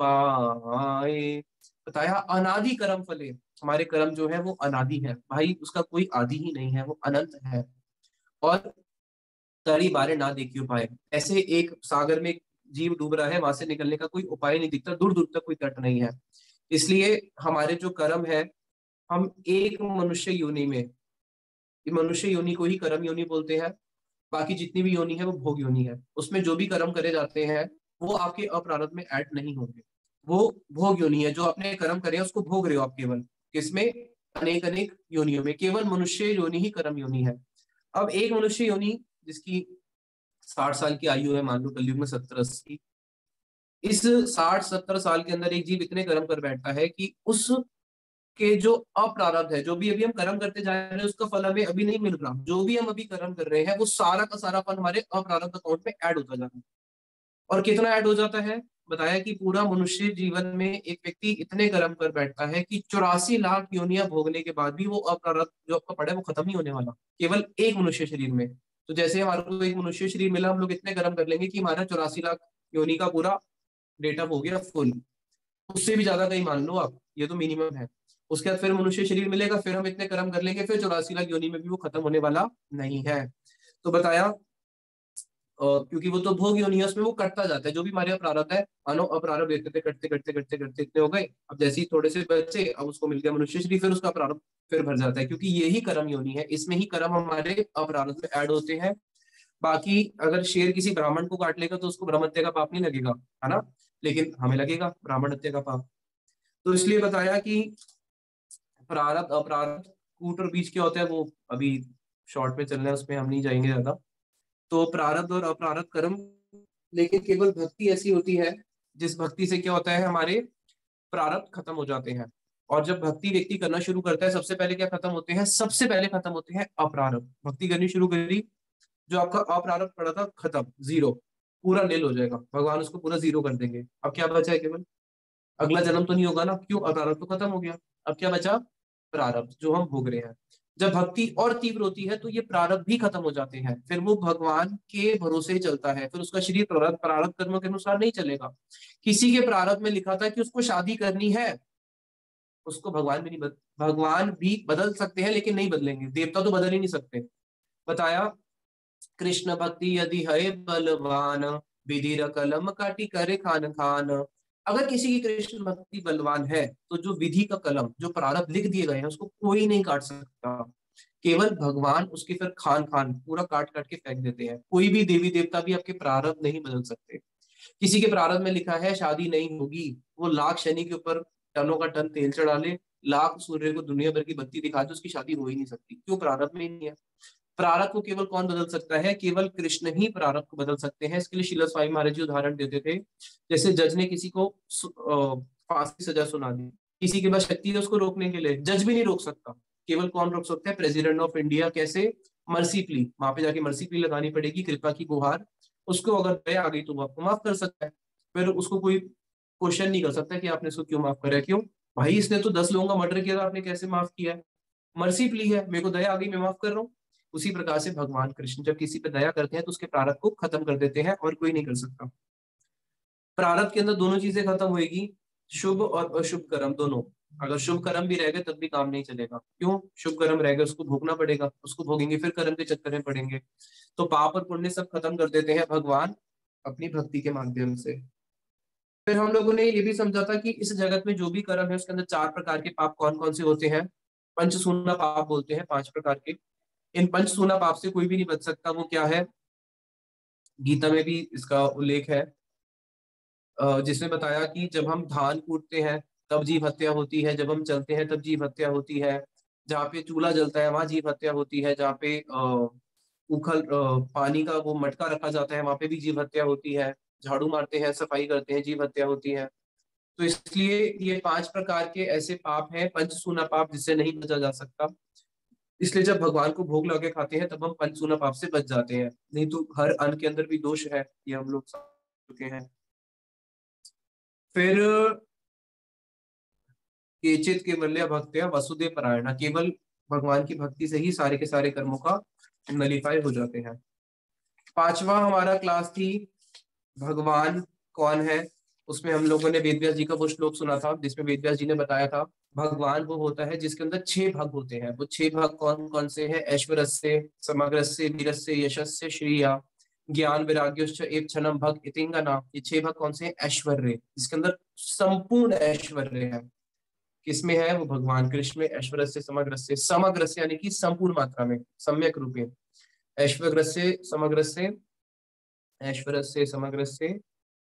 उपाय। बताया अनादि कर्म फले, हमारे कर्म जो है वो अनादि है भाई, उसका कोई आदि ही नहीं है, वो अनंत है। और तरी बारे ना देखी उपाय, ऐसे एक सागर में एक जीव डूब रहा है, वहां से निकलने का कोई उपाय नहीं दिखता, दूर दूर तक कोई तट नहीं है। इसलिए हमारे जो कर्म है, हम एक मनुष्य योनि में, ये मनुष्य योनि को ही कर्म योनि बोलते हैं। बाकी जितनी भी योनि है वो भोग योनि है। उसमें जो भी कर्म करे जाते हैं वो आपके अपरारब्ध में ऐड नहीं होंगे। वो भोग योनि है, जो आपने कर्म करे हैं उसको भोग रहे हो आप केवल। किसमें? अनेक अनेक योनियों में। केवल मनुष्य योनि ही कर्म योनि है। अब एक मनुष्य योनि जिसकी 60 साल की आयु है, मान लो कलयुग में 70-80, इस 60-70 साल के अंदर एक जीव इतने कर्म कर बैठता है कि उसके जो अप्रारब्ध है, जो भी अभी हम कर्म करते जा रहे हैं उसका फल हमें अभी नहीं मिल रहा, जो भी हम अभी कर्म कर रहे हैं वो सारा का सारा फल हमारे अप्रारब्ध अकाउंट में ऐड होता जा रहा है। और कितना ऐड हो जाता है? बताया कि पूरा मनुष्य जीवन में एक व्यक्ति इतने कर्म कर बैठता है कि 84 लाख योनियां भोगने के बाद भी वो अप्रारब्ध जो आपका पड़ा है वो खत्म नहीं होने वाला, केवल एक मनुष्य शरीर में। तो जैसे हमारे को एक मनुष्य शरीर मिला, हम लोग इतने कर्म कर लेंगे कि हमारा 84 लाख योनि का पूरा डेटा हो गया फुल। उससे भी ज्यादा कहीं मान लो आप, ये तो मिनिमम है। उसके बाद फिर मनुष्य शरीर मिलेगा, फिर हम इतने कर्म कर लेंगे, फिर 84 लाख योनि में भी वो खत्म होने वाला नहीं है। तो बताया क्योंकि वो तो भोग योनि है, उसमें वो कटता जाता है। जो भी हमारे प्रारब्ध है, मानो अपरारब्ध देखते थे, कटते कटते कटते कटते इतने हो गए। अब जैसे ही थोड़े से बच्चे, अब उसको मिल गया मनुष्य शरीर, फिर उसका प्रारब्ध फिर भर जाता है, क्योंकि ये ही कर्म योनि है, इसमें ही कर्म हमारे अपरारब्ध में ऐड होते हैं। बाकी अगर शेर किसी ब्राह्मण को काट लेगा तो उसको ब्रह्म हत्या का पाप नहीं लगेगा, है ना? लेकिन हमें लगेगा ब्राह्मण हत्या का पाप। तो इसलिए बताया कि प्रारब्ध अपरारब्ध, कूट और बीज क्या होता है वो अभी शॉर्ट में चल रहा है, उसमें हम नहीं जाएंगे ज्यादा। तो प्रारब्ध और अप्रारब्ध कर्म, लेकिन केवल भक्ति ऐसी होती है जिस भक्ति से क्या होता है, हमारे प्रारब्ध खत्म हो जाते हैं। और जब भक्ति व्यक्ति करना शुरू करता है, सबसे पहले क्या खत्म होते हैं? सबसे पहले खत्म होते हैं अप्रारब्ध। भक्ति करनी शुरू करी, जो आपका अप्रारब्ध पड़ा था खत्म, जीरो, पूरा नील हो जाएगा, भगवान उसको पूरा जीरो कर देंगे। अब क्या बचा है? केवल अगला जन्म तो नहीं होगा ना, क्यों? अप्रारब्ध तो खत्म हो गया। अब क्या बचा? प्रारब्ध, जो हम भोग रहे हैं। जब भक्ति और तीव्र होती है तो ये प्रारब्ध भी खत्म हो जाते हैं, फिर वो भगवान के भरोसे ही चलता है, फिर उसका शरीर प्रारब्ध प्रारब्ध कर्मों के अनुसार नहीं चलेगा। किसी के प्रारब्ध में लिखा था कि उसको शादी करनी है, उसको भगवान भी नहीं भगवान भी बदल सकते हैं लेकिन नहीं बदलेंगे, देवता तो बदल ही नहीं सकते। बताया, कृष्ण भक्ति यदि है बलवान, विधिर कलम काटी करे खान खान। अगर किसी की कृष्ण भक्ति बलवान है तो जो विधि का कलम, जो प्रारब्ध लिख दिए गए हैं, उसको कोई नहीं काट सकता। केवल भगवान उसके फिर खान खान पूरा काट काट के फेंक देते हैं। कोई भी देवी देवता भी आपके प्रारब्ध नहीं बदल सकते। किसी के प्रारब्ध में लिखा है शादी नहीं होगी, वो लाख शनि के ऊपर टनों का टन तेल चढ़ा ले, लाख सूर्य को दुनिया भर की बत्ती दिखा दे, उसकी शादी हो ही नहीं सकती। क्यों? प्रारब्ध में ही नहीं है। प्रारब्ध को केवल कौन बदल सकता है? केवल कृष्ण ही प्रारब्ध को बदल सकते हैं। इसके लिए श्रील स्वामी महाराज जी उदाहरण देते थे, जैसे जज ने किसी को फांसी की सजा सुना दी, किसी के पास शक्ति है उसको रोकने के लिए, जज भी नहीं रोक सकता। केवल कौन रोक सकता है? President of India. कैसे? मर्सी प्ली, वहां पे जाके मर्सी प्ली लगानी पड़ेगी, कृपा की गुहार। उसको अगर दया आ गई तो वो आपको माफ कर सकता है। फिर उसको कोई क्वेश्चन नहीं कर सकता कि आपने इसको क्यों माफ करा है। क्यों? भाई इसने तो 10 लोगों का मर्डर किया था, आपने कैसे माफ किया है? मर्सी प्ली है, मेरे को दया आ गई, मैं माफ कर रहा हूँ। उसी प्रकार से भगवान कृष्ण जब किसी पे दया करते हैं तो उसके प्रारब्ध को खत्म कर देते हैं, और कोई नहीं कर सकता। प्रारब्ध के अंदर दोनों चीजें खत्म होएगी, शुभ और अशुभ कर्म दोनों। अगर शुभ कर्म भी रह गए तब भी काम नहीं चलेगा। क्यों? शुभ कर्म रह गए, उसको भोगना पड़ेगा, उसको भोगेंगे फिर कर्म के चक्कर में पड़ेंगे। तो पाप और पुण्य सब खत्म कर देते हैं भगवान अपनी भक्ति के माध्यम से। फिर हम लोगों ने ये भी समझा था कि इस जगत में जो भी कर्म है उसके अंदर 4 प्रकार के पाप कौन कौन से होते हैं। पंचसूना पाप बोलते हैं, 5 प्रकार के। इन पंचसूना पाप से कोई भी नहीं बच सकता। वो क्या है? गीता में भी इसका उल्लेख है, जिसमें बताया कि जब हम धान कूटते हैं तब जीव हत्या होती है, जब हम चलते हैं तब जीव हत्या होती है, जहाँ पे चूल्हा जलता है वहां जीव हत्या होती है, जहाँ पे उखल पानी का वो मटका रखा जाता है वहां पे भी जीव हत्या होती है, झाड़ू मारते हैं सफाई करते हैं जीव हत्या होती है। तो इसलिए ये 5 प्रकार के ऐसे पाप हैं, पंचसूना पाप, जिससे नहीं बचा जा सकता। इसलिए जब भगवान को भोग लगा के खाते हैं तब हम पंचसूना पाप से बच जाते हैं, नहीं तो हर अन्न के अंदर भी दोष है, ये हम लोग समझ चुके हैं। फिर केचित केवल्य भक्त्या वसुदेव परायण, केवल भगवान की भक्ति से ही सारे के सारे कर्मों का नलीफाई हो जाते हैं। पांचवा हमारा क्लास थी भगवान कौन है। उसमें हम लोगों ने वेदव्यास जी का वो श्लोक सुना था, जिसमें वेदव्यास जी ने बताया था भगवान वो होता है जिसके अंदर 6 भाग होते हैं। वो 6 भाग कौन कौन से हैं? ऐश्वर्यस्य, समग्रस्य, वीरस्य, यशस्य, श्रिया, ज्ञान, वैराग्योश्च एक क्षणम भग इतिंगना। ये 6 भाग कौन से हैं? ऐश्वर्य, जिसके अंदर संपूर्ण ऐश्वर्य है। किसमें है? वो भगवान कृष्ण में। ऐश्वर्य से समग्र से, समग्र से यानी कि संपूर्ण मात्रा में, सम्यक रूपे। ऐश्वर्य से समग्र से, ऐश्वर्य से समग्र से,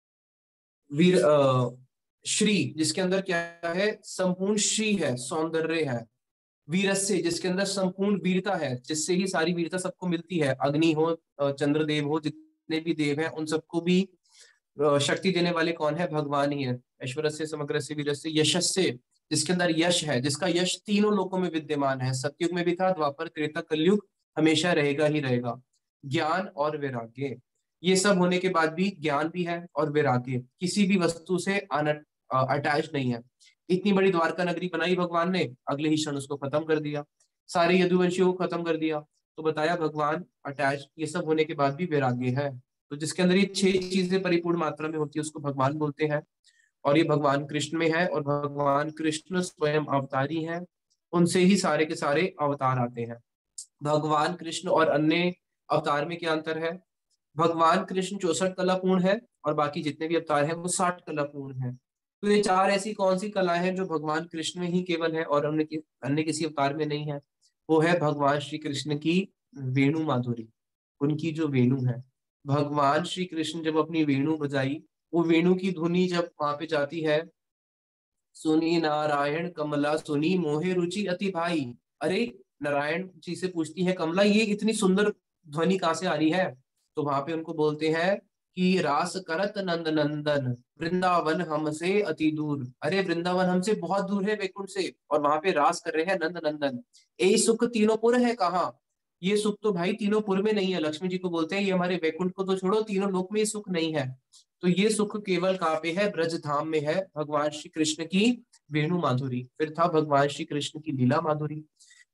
वीर श्री जिसके अंदर क्या है? संपूर्ण श्री है, सौंदर्य है। वीरस्य जिसके अंदर संपूर्ण वीरता है, जिससे ही सारी वीरता सबको मिलती है। अग्नि हो, चंद्रदेव हो, जितने भी देव हैं उन सबको भी शक्ति देने वाले कौन है? भगवान ही है। ऐश्वर्य से समग्र से वीरस्य। यशस्य जिसके अंदर यश है, जिसका यश तीनों लोकों में विद्यमान है, सतयुग में भी था, द्वापर, त्रेता, कलयुग, हमेशा रहेगा ही रहेगा। ज्ञान और वैराग्य, ये सब होने के बाद भी ज्ञान भी है और वैराग्य, किसी भी वस्तु से अटैच नहीं है। इतनी बड़ी द्वारका नगरी बनाई भगवान ने, अगले ही क्षण उसको खत्म कर दिया, सारे यदुवंशियों को खत्म कर दिया। तो बताया भगवान अटैच, ये सब होने के बाद भी वैराग्य है। तो जिसके अंदर ये 6 चीजें परिपूर्ण मात्रा में होती है उसको भगवान बोलते हैं। और ये भगवान कृष्ण में है, और भगवान कृष्ण स्वयं अवतारी हैं, उनसे ही सारे के सारे अवतार आते हैं। भगवान कृष्ण और अन्य अवतार में क्या अंतर है? भगवान कृष्ण 64 कला पूर्ण है, और बाकी जितने भी अवतार हैं वो 60 कला पूर्ण है। तो ये 4 ऐसी कौन सी कलाएं हैं जो भगवान कृष्ण में ही केवल है और अन्य किसी अवतार में नहीं है? वो है भगवान श्री कृष्ण की वेणु माधुरी, उनकी जो वेणु है। भगवान श्री कृष्ण जब अपनी वेणु बजाई, वो वेणु की धुनी जब वहां पे जाती है, सुनी नारायण कमला सुनी मोहे रुचि अति भाई। अरे, नारायण जी से पूछती है कमला, ये इतनी सुंदर ध्वनि कहाँ से आ रही है? तो वहां पे उनको बोलते हैं कि रास करत नंद नंदन, वृंदावन हमसे अति दूर। अरे, वृंदावन हमसे बहुत दूर है वैकुंठ से, और वहां पे रास कर रहे हैं नंद नंदन। ए सुख तीनों पुर है कहाँ? ये सुख तो भाई तीनों पुर में नहीं है। लक्ष्मी जी को बोलते हैं ये हमारे वैकुंठ को तो छोड़ो, तीनों लोक में ये सुख नहीं है। तो ये सुख केवल कहाँ पे है? ब्रज धाम में है, भगवान श्री कृष्ण की वेणु माधुरी। फिर था भगवान श्री कृष्ण की लीला माधुरी,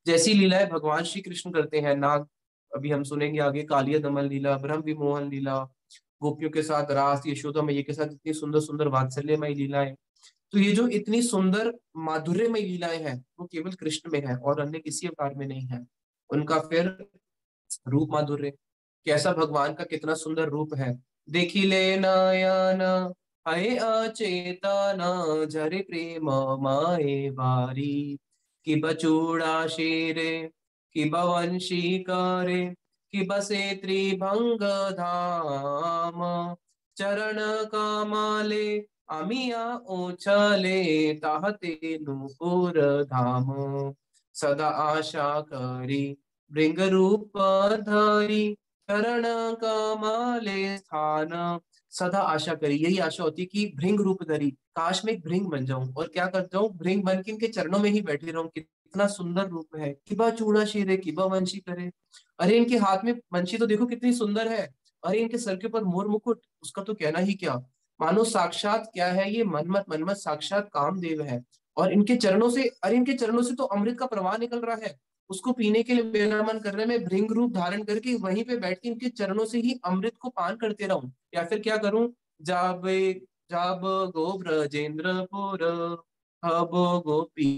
जैसी लीलाएं भगवान श्री कृष्ण करते हैं ना, अभी हम सुनेंगे आगे कालिया दमन लीला, ब्रह्म विमोहन लीला, गोपियों के साथ रास, यशोदा मैया के साथ इतनी सुंदर सुंदर वात्सल्यमय लीलाएं। तो ये जो इतनी सुंदर माधुर्यमय लीलाएं हैं वो केवल कृष्ण में है और अन्य किसी अवतार में नहीं है। उनका फिर रूप माधुर्य, कैसा भगवान का कितना सुंदर रूप है। देखी ले नयन हए अचेतन, झरे प्रेम माए बारी, कि बचूड़ा शेरे, कि बवंशी करे, कि बसे त्रिभंग धाम, चरण कमले अमिया ओछले, ताहते नूपुर धाम, सदा आशा करी भृंग रूप धरी, चरण कमले स्थान। सदा आशा करी, यही आशा होती है कि भृंग रूप धरी, काश मैं एक भृंग बन जाऊं और क्या कर जाऊं, भृंग बन के इनके चरणों में ही बैठे रहूं। कितना सुंदर रूप है, किबा चूड़ा शीरे किबा वंशी करे। अरे इनके हाथ में वंशी तो देखो कितनी सुंदर है। अरे इनके सर के ऊपर मोर मुकुट, उसका तो कहना ही क्या। मानो साक्षात क्या है ये, मनमत मनमत साक्षात कामदेव है। और इनके चरणों से, अरे इनके चरणों से तो अमृत का प्रवाह निकल रहा है। उसको पीने के लिए मेरा मन कर रहा है मैं भृंग रूप धारण करके वहीं पे बैठ के इनके चरणों से ही अमृत को पान करते रहूं। या फिर क्या करूं, जब जब गो ब्रजेंद्रपुर, अब गोपी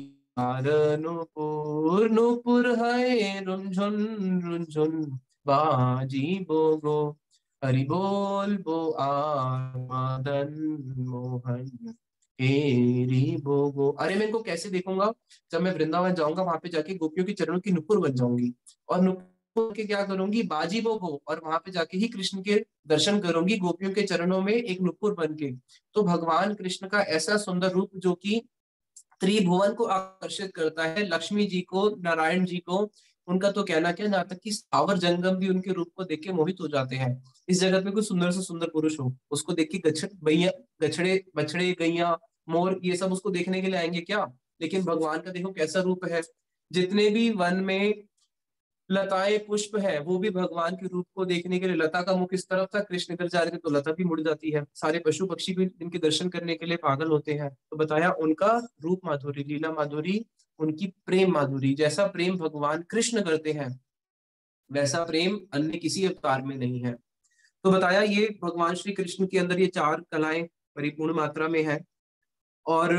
नुपुर, नुपुर है रुंझुन, रुंझुन बाजी बोगो, हरि बोल बो आ मदन मोहन, हेरी बोगो। अरे मैं इनको कैसे देखूंगा, जब मैं वृंदावन जाऊंगा वहां पे जाके गोपियों के चरणों की नुपुर बन जाऊंगी। और नुपुर के क्या करूंगी, बाजी बोगो, और वहां पे जाके ही कृष्ण के दर्शन करूंगी गोपियों के चरणों में एक नुपुर बन के। तो भगवान कृष्ण का ऐसा सुंदर रूप जो कि त्रिभुवन को आकर्षित करता है, लक्ष्मी जी को, नारायण जी को, उनका तो कहना क्या, जहाँ तक कि स्थावर जंगम भी उनके रूप को देख के मोहित हो जाते हैं। इस जगत में कोई सुंदर से सुंदर पुरुष हो, उसको देख के गछड़े बछड़े गैया मोर ये सब उसको देखने के लिए आएंगे क्या। लेकिन भगवान का देखो कैसा रूप है। जितने भी वन में लताएं पुष्प है वो भी भगवान के रूप को देखने के लिए, लता का मुख इस तरफ था, कृष्ण इधर जा रहे थे तो लता भी मुड़ जाती है। सारे पशु पक्षी भी इनके दर्शन करने के लिए पागल होते हैं। तो बताया उनका रूप माधुरी, लीला माधुरी, उनकी प्रेम माधुरी। जैसा प्रेम भगवान कृष्ण करते हैं वैसा प्रेम अन्य किसी अवतार में नहीं है। तो बताया ये भगवान श्री कृष्ण के अंदर ये चार कलाएं परिपूर्ण मात्रा में है। और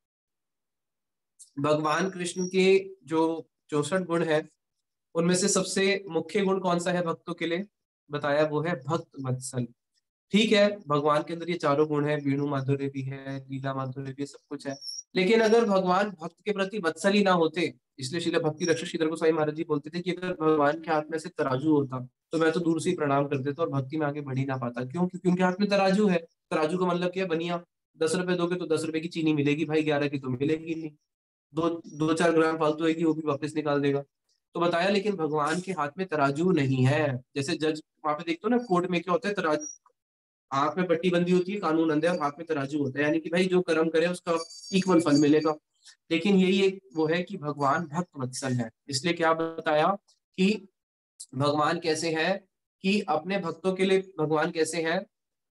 भगवान कृष्ण के जो 64 गुण है उनमें से सबसे मुख्य गुण कौन सा है भक्तों के लिए, बताया वो है भक्त वत्सल। ठीक है, भगवान के अंदर ये चारों गुण है, वेणु माधुर्य भी है, लीला माधुर्य भी है, सब कुछ है। लेकिन अगर भगवान भक्त के प्रति वत्सल ही ना होते, इसलिए श्रील भक्ति रक्षक श्रीधर गोसाई महाराज जी बोलते थे कि अगर भगवान के हाथ में से तराजू होता तो मैं तो दूर से ही प्रणाम कर देता और भक्ति में आगे बढ़ ही ना पाता। क्यों, क्योंकि उनके हाथ में तराजू है। तराजू का मतलब क्या है, बनिया। 10 रुपए दोगे तो 10 रुपए की चीनी मिलेगी भाई, 11 की तो मिलेगी नहीं। दो 2-4 ग्राम फालतू होगी वो भी वापस निकाल देगा। तो बताया लेकिन भगवान के हाथ में तराजू नहीं है। जैसे जज वहां पे देखते हो ना कोर्ट में क्या होता है, तराजू, आंख में पट्टी बंदी होती है, कानून अंधे और हाथ में तराजू होता है, यानी कि भाई जो कर्म करे उसका इक्वल फल मिलेगा। लेकिन यही एक वो है कि भगवान भक्त वत्सल है। इसलिए क्या बताया कि भगवान कैसे हैं, कि अपने भक्तों के लिए भगवान कैसे हैं,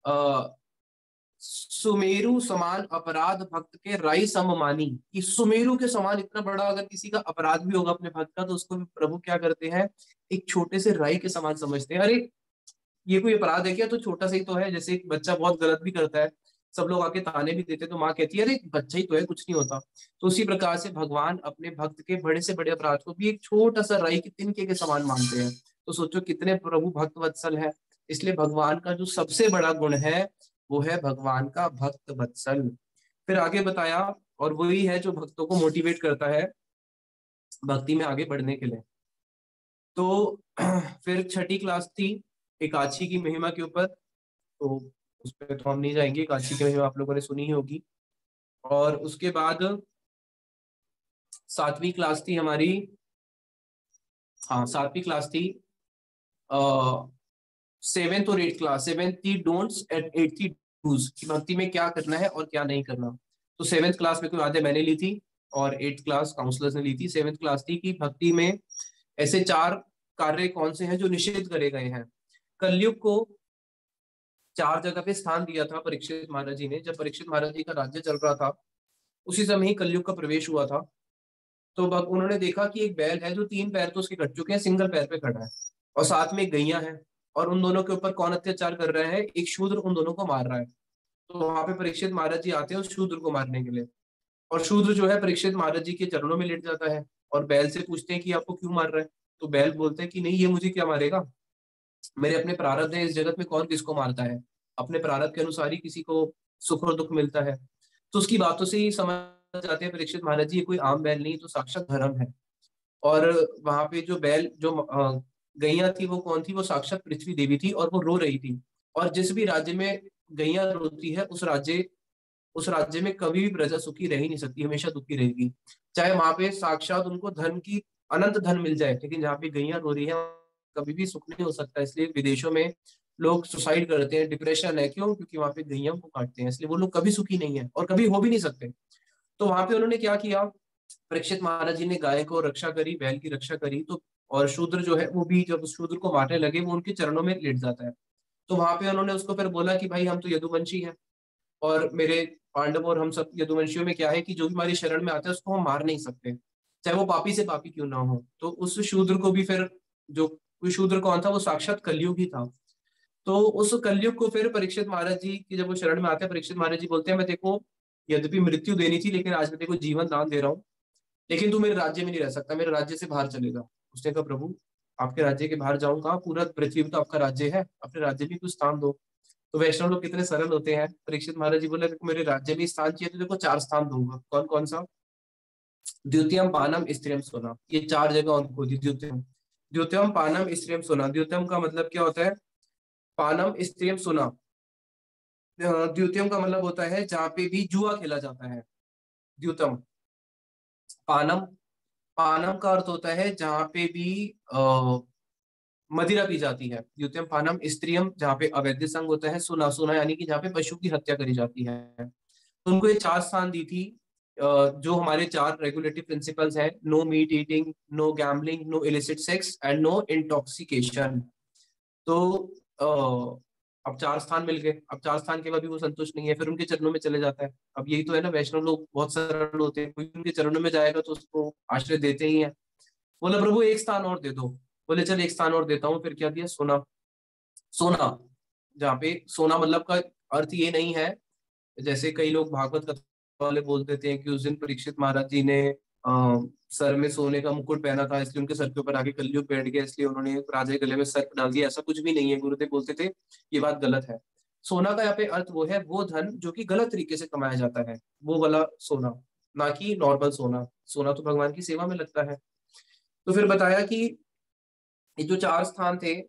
सुमेरु समान अपराध भक्त के राई सम मानी। कि सुमेरु के समान इतना बड़ा अगर किसी का अपराध भी होगा अपने भक्त का तो उसको भी प्रभु क्या करते हैं, एक छोटे से राई के समान समझते हैं। अरे ये कोई अपराध है क्या, तो छोटा सा ही तो है। जैसे एक बच्चा बहुत गलत भी करता है, सब लोग आके ताने भी देते तो माँ कहती है अरे बच्चा ही तो है कुछ नहीं होता। तो उसी प्रकार से भगवान अपने भक्त के बड़े से बड़े अपराध को भी एक छोटा सा राई के तिनके के समान मानते हैं। तो सोचो कितने प्रभु भक्त वत्सल है। इसलिए भगवान का जो सबसे बड़ा गुण है वो है भगवान का भक्त वत्सल। फिर आगे बताया, और वही है जो भक्तों को मोटिवेट करता है भक्ति में आगे बढ़ने के लिए। तो फिर छठी क्लास थी एकादशी की महिमा के ऊपर। तो उस पर तो हम नहीं जाएंगे, एकादशी की महिमा आप लोगों ने सुनी ही होगी। और उसके बाद सातवीं क्लास थी हमारी, हाँ सातवीं क्लास थी, 7th और 8th क्लास। 7th थी डोंट्स एंड 8th थी डूज, कि भक्ति में क्या करना है और क्या नहीं करना। तो 7th क्लास में कोई याद है मैंने ली थी, और 8th क्लास काउंसलर्स ने ली थी। 7th क्लास थी कि भक्ति में ऐसे 4 कार्य कौन से हैं जो निषेध करे गए हैं। कलयुग को 4 जगह पे स्थान दिया था परीक्षित महाराज जी ने। जब परीक्षित महाराज जी का राज्य चल रहा था उसी समय ही कलयुग का प्रवेश हुआ था। तो उन्होंने देखा कि एक बैल है जो 3 पैर तो उसके कट चुके हैं, सिंगल पैर पे खड़ा है, और साथ में गैया है, और उन दोनों के ऊपर कौन अत्याचार कर रहा है? एक शूद्र उन दोनों को मार रहा है। तो वहां पे परीक्षित महाराज जी आते हैं उस शूद्र को मारने के लिए, और शूद्र जो है परीक्षित महाराज जी के चरणों में लेट जाता है, और बैल से पूछते हैं कि आपको क्यों मार रहा है? तो बैल बोलते हैं कि नहीं, ये मुझे क्या मारेगा, मेरे अपने प्रारब्ध है, इस जगत में कौन किसको मारता है, अपने प्रारब्ध के अनुसार ही किसी को सुख और दुख मिलता है। तो उसकी बातों से ही समझ जाते हैं परीक्षित महाराज जी ये कोई आम बैल नहीं, तो साक्षात धर्म है। और वहां पे जो बैल जो गैया थी वो कौन थी? वो साक्षात पृथ्वी देवी थी, और वो रो रही थी। और जिस भी राज्य में गैया रोती है उस राज्य में कभी भी प्रजा सुखी रह ही नहीं सकती, हमेशा दुखी रहेगी। चाहे वहां पे साक्षात उनको धन की अनंत धन मिल जाए, लेकिन जहाँ पे गैया रो रही है कभी भी सुख नहीं हो सकता। इसलिए विदेशों में लोग सुसाइड करते हैं, डिप्रेशन है, क्यों? क्योंकि वहां पे गैया को काटते हैं, इसलिए वो लोग कभी सुखी नहीं है और कभी हो भी नहीं सकते। तो वहां पे उन्होंने क्या किया, परीक्षित महाराज जी ने गाय को रक्षा करी, बैल की रक्षा करी। तो और शूद्र जो है वो भी जब उस शूद्र को मारने लगे वो उनके चरणों में लेट जाता है। तो वहां पे उन्होंने उसको फिर बोला कि भाई हम तो यदुवंशी हैं, और मेरे पांडव और हम सब यदुवंशियों में क्या है कि जो भी हमारी शरण में आता है उसको हम मार नहीं सकते, चाहे वो पापी से पापी क्यों ना हो। तो उस शूद्र को भी फिर, जो कोई शूद्र कौन था? वो साक्षात कलयुग ही था। तो उस कलयुग को फिर परीक्षित महाराज जी की जब वो शरण में आते हैं, परीक्षित महाराज जी बोलते हैं मैं देखो यद्यपि मृत्यु देनी थी, लेकिन आज मैं देखो जीवन दान दे रहा हूँ, लेकिन तू मेरे राज्य में नहीं रह सकता, मेरे राज्य से बाहर चलेगा। उसने कहा प्रभु आपके राज्य के बाहर जाऊं कहाँ, पूरा पृथ्वी तो आपका राज्य है, अपने राज्य में कुछ स्थान दो। तो वैष्णव लोग कितने सरल होते हैं, परीक्षित महाराज जी बोले मेरे राज्य में स्थान चाहिए तो देखो 4 स्थान दूंगा। कौन कौन सा? द्वितीयम पानम स्त्रियम सोना, ये 4 जगह उनको दी। द्वितीयम द्वितीयम पानम स्त्रियम सोना, द्वितीयम का मतलब क्या होता है? पानम स्त्रियम सोना। द्वितीयम का मतलब होता है जहाँ पे भी जुआ खेला जाता है, द्वितम। पानम पानम का अर्थ होता है जहाँ पे भी मदिरा पी जाती है। द्वितीयम पानम स्त्रियम जहाँ पे अवैध संग होता है। सुना सुना यानी कि जहाँ पे पशु की हत्या करी जाती है। तो उनको ये 4 स्थान दी थी। जो हमारे 4 रेगुलेटरी प्रिंसिपल्स हैं, no meat eating, no gambling, no illicit sex and no intoxication. तो अब 4 स्थान मिल गए। अब 4 स्थान के बाद भी वो संतुष्ट नहीं है, फिर उनके चरणों में चले जाता है। अब यही तो है ना, वैष्णव लोग बहुत सरल होते हैं, कोई उनके चरणों में जाएगा तो उसको आश्रय देते ही है। बोला प्रभु एक स्थान और दे दो। बोले चल एक स्थान और देता हूँ। फिर क्या दिया? सोना। सोना, जहाँ पे सोना मतलब का अर्थ ये नहीं है जैसे कई लोग भागवत कथा वाले बोल देते हैं कि उस दिन परीक्षित महाराज जी ने सर में सोने का मुकुट पहना था, इसलिए उनके सर के ऊपर आके कलयुग बैठ गया, इसलिए उन्होंने राजा के गले में सर्प डाल दिया। ऐसा कुछ भी नहीं है, गुरुदेव बोलते थे ये बात गलत है। सोना का यहाँ पे अर्थ वो है, वो धन जो कि गलत तरीके से कमाया जाता है, वो वाला सोना, ना कि नॉर्मल सोना। सोना तो भगवान की सेवा में लगता है। तो फिर बताया कि ये जो 4 स्थान थे,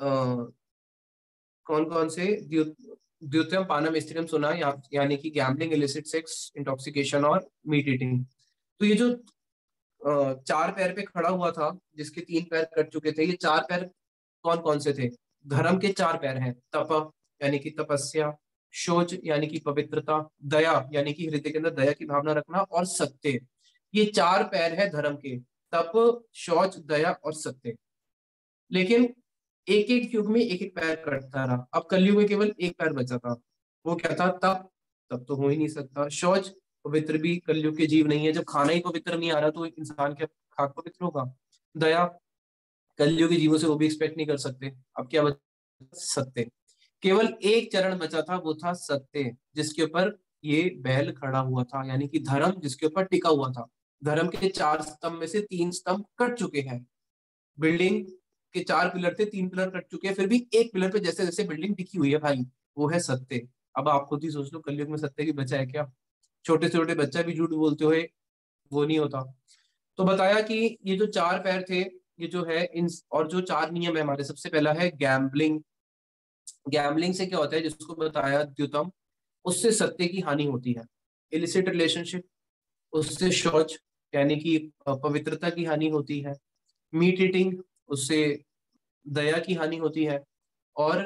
कौन कौन से? द्वितीयम पानम स्त्रीम सुना, यानी कि गैम्बलिंग, इलिसिट सेक्स, इंटॉक्सिकेशन और मीट ईटिंग। तो ये जो 4 पैर पे खड़ा हुआ था, जिसके 3 पैर कट चुके थे, ये 4 पैर कौन कौन से थे? धर्म के 4 पैर हैं। तप यानी कि तपस्या, शौच यानी कि पवित्रता, दया यानी कि हृदय के अंदर दया की भावना रखना, और सत्य। ये 4 पैर है धर्म के, तप, शौच, दया और सत्य। लेकिन एक एक युग में एक एक पैर कटता रहा। अब कलयुग में केवल एक पैर बचा था। वो क्या था? तप। तब तो हो ही नहीं सकता। शौच, पवित्र भी कलयुग के जीव नहीं है, जब खाना ही पवित्र नहीं आ रहा तो इंसान क्या खाक पवित्र होगा? दया, कलयुग के जीवों से वो भी एक्सपेक्ट नहीं कर सकते। अब क्या बचा? सत्य। केवल एक चरण बचा था, वो था सत्य, जिसके ऊपर ये बैल खड़ा हुआ था, यानी कि धर्म जिसके ऊपर टिका हुआ था। धर्म के 4 स्तंभ में से 3 स्तंभ कट चुके हैं। बिल्डिंग के 4 पिलर थे, 3 पिलर कट चुके हैं, फिर भी एक पिलर पे जैसे जैसे बिल्डिंग टिकी हुई है भाई, वो है सत्य। अब आप खुद ही सोच लो कलयुग में सत्य की बचा है क्या? छोटे से छोटे बच्चा भी झूठ बोलते हुए वो नहीं होता। तो बताया कि ये जो 4 पैर थे, ये जो है इन, और जो 4 नियम है हमारे, सबसे पहला है गैम्बलिंग। गैम्बलिंग से क्या होता है जिसको बताया द्युतम, उससे सत्य की हानि होती है। इलिसिट रिलेशनशिप, उससे शौच यानी कि पवित्रता की हानि होती है। मीट ईटिंग, उससे दया की हानि होती है। और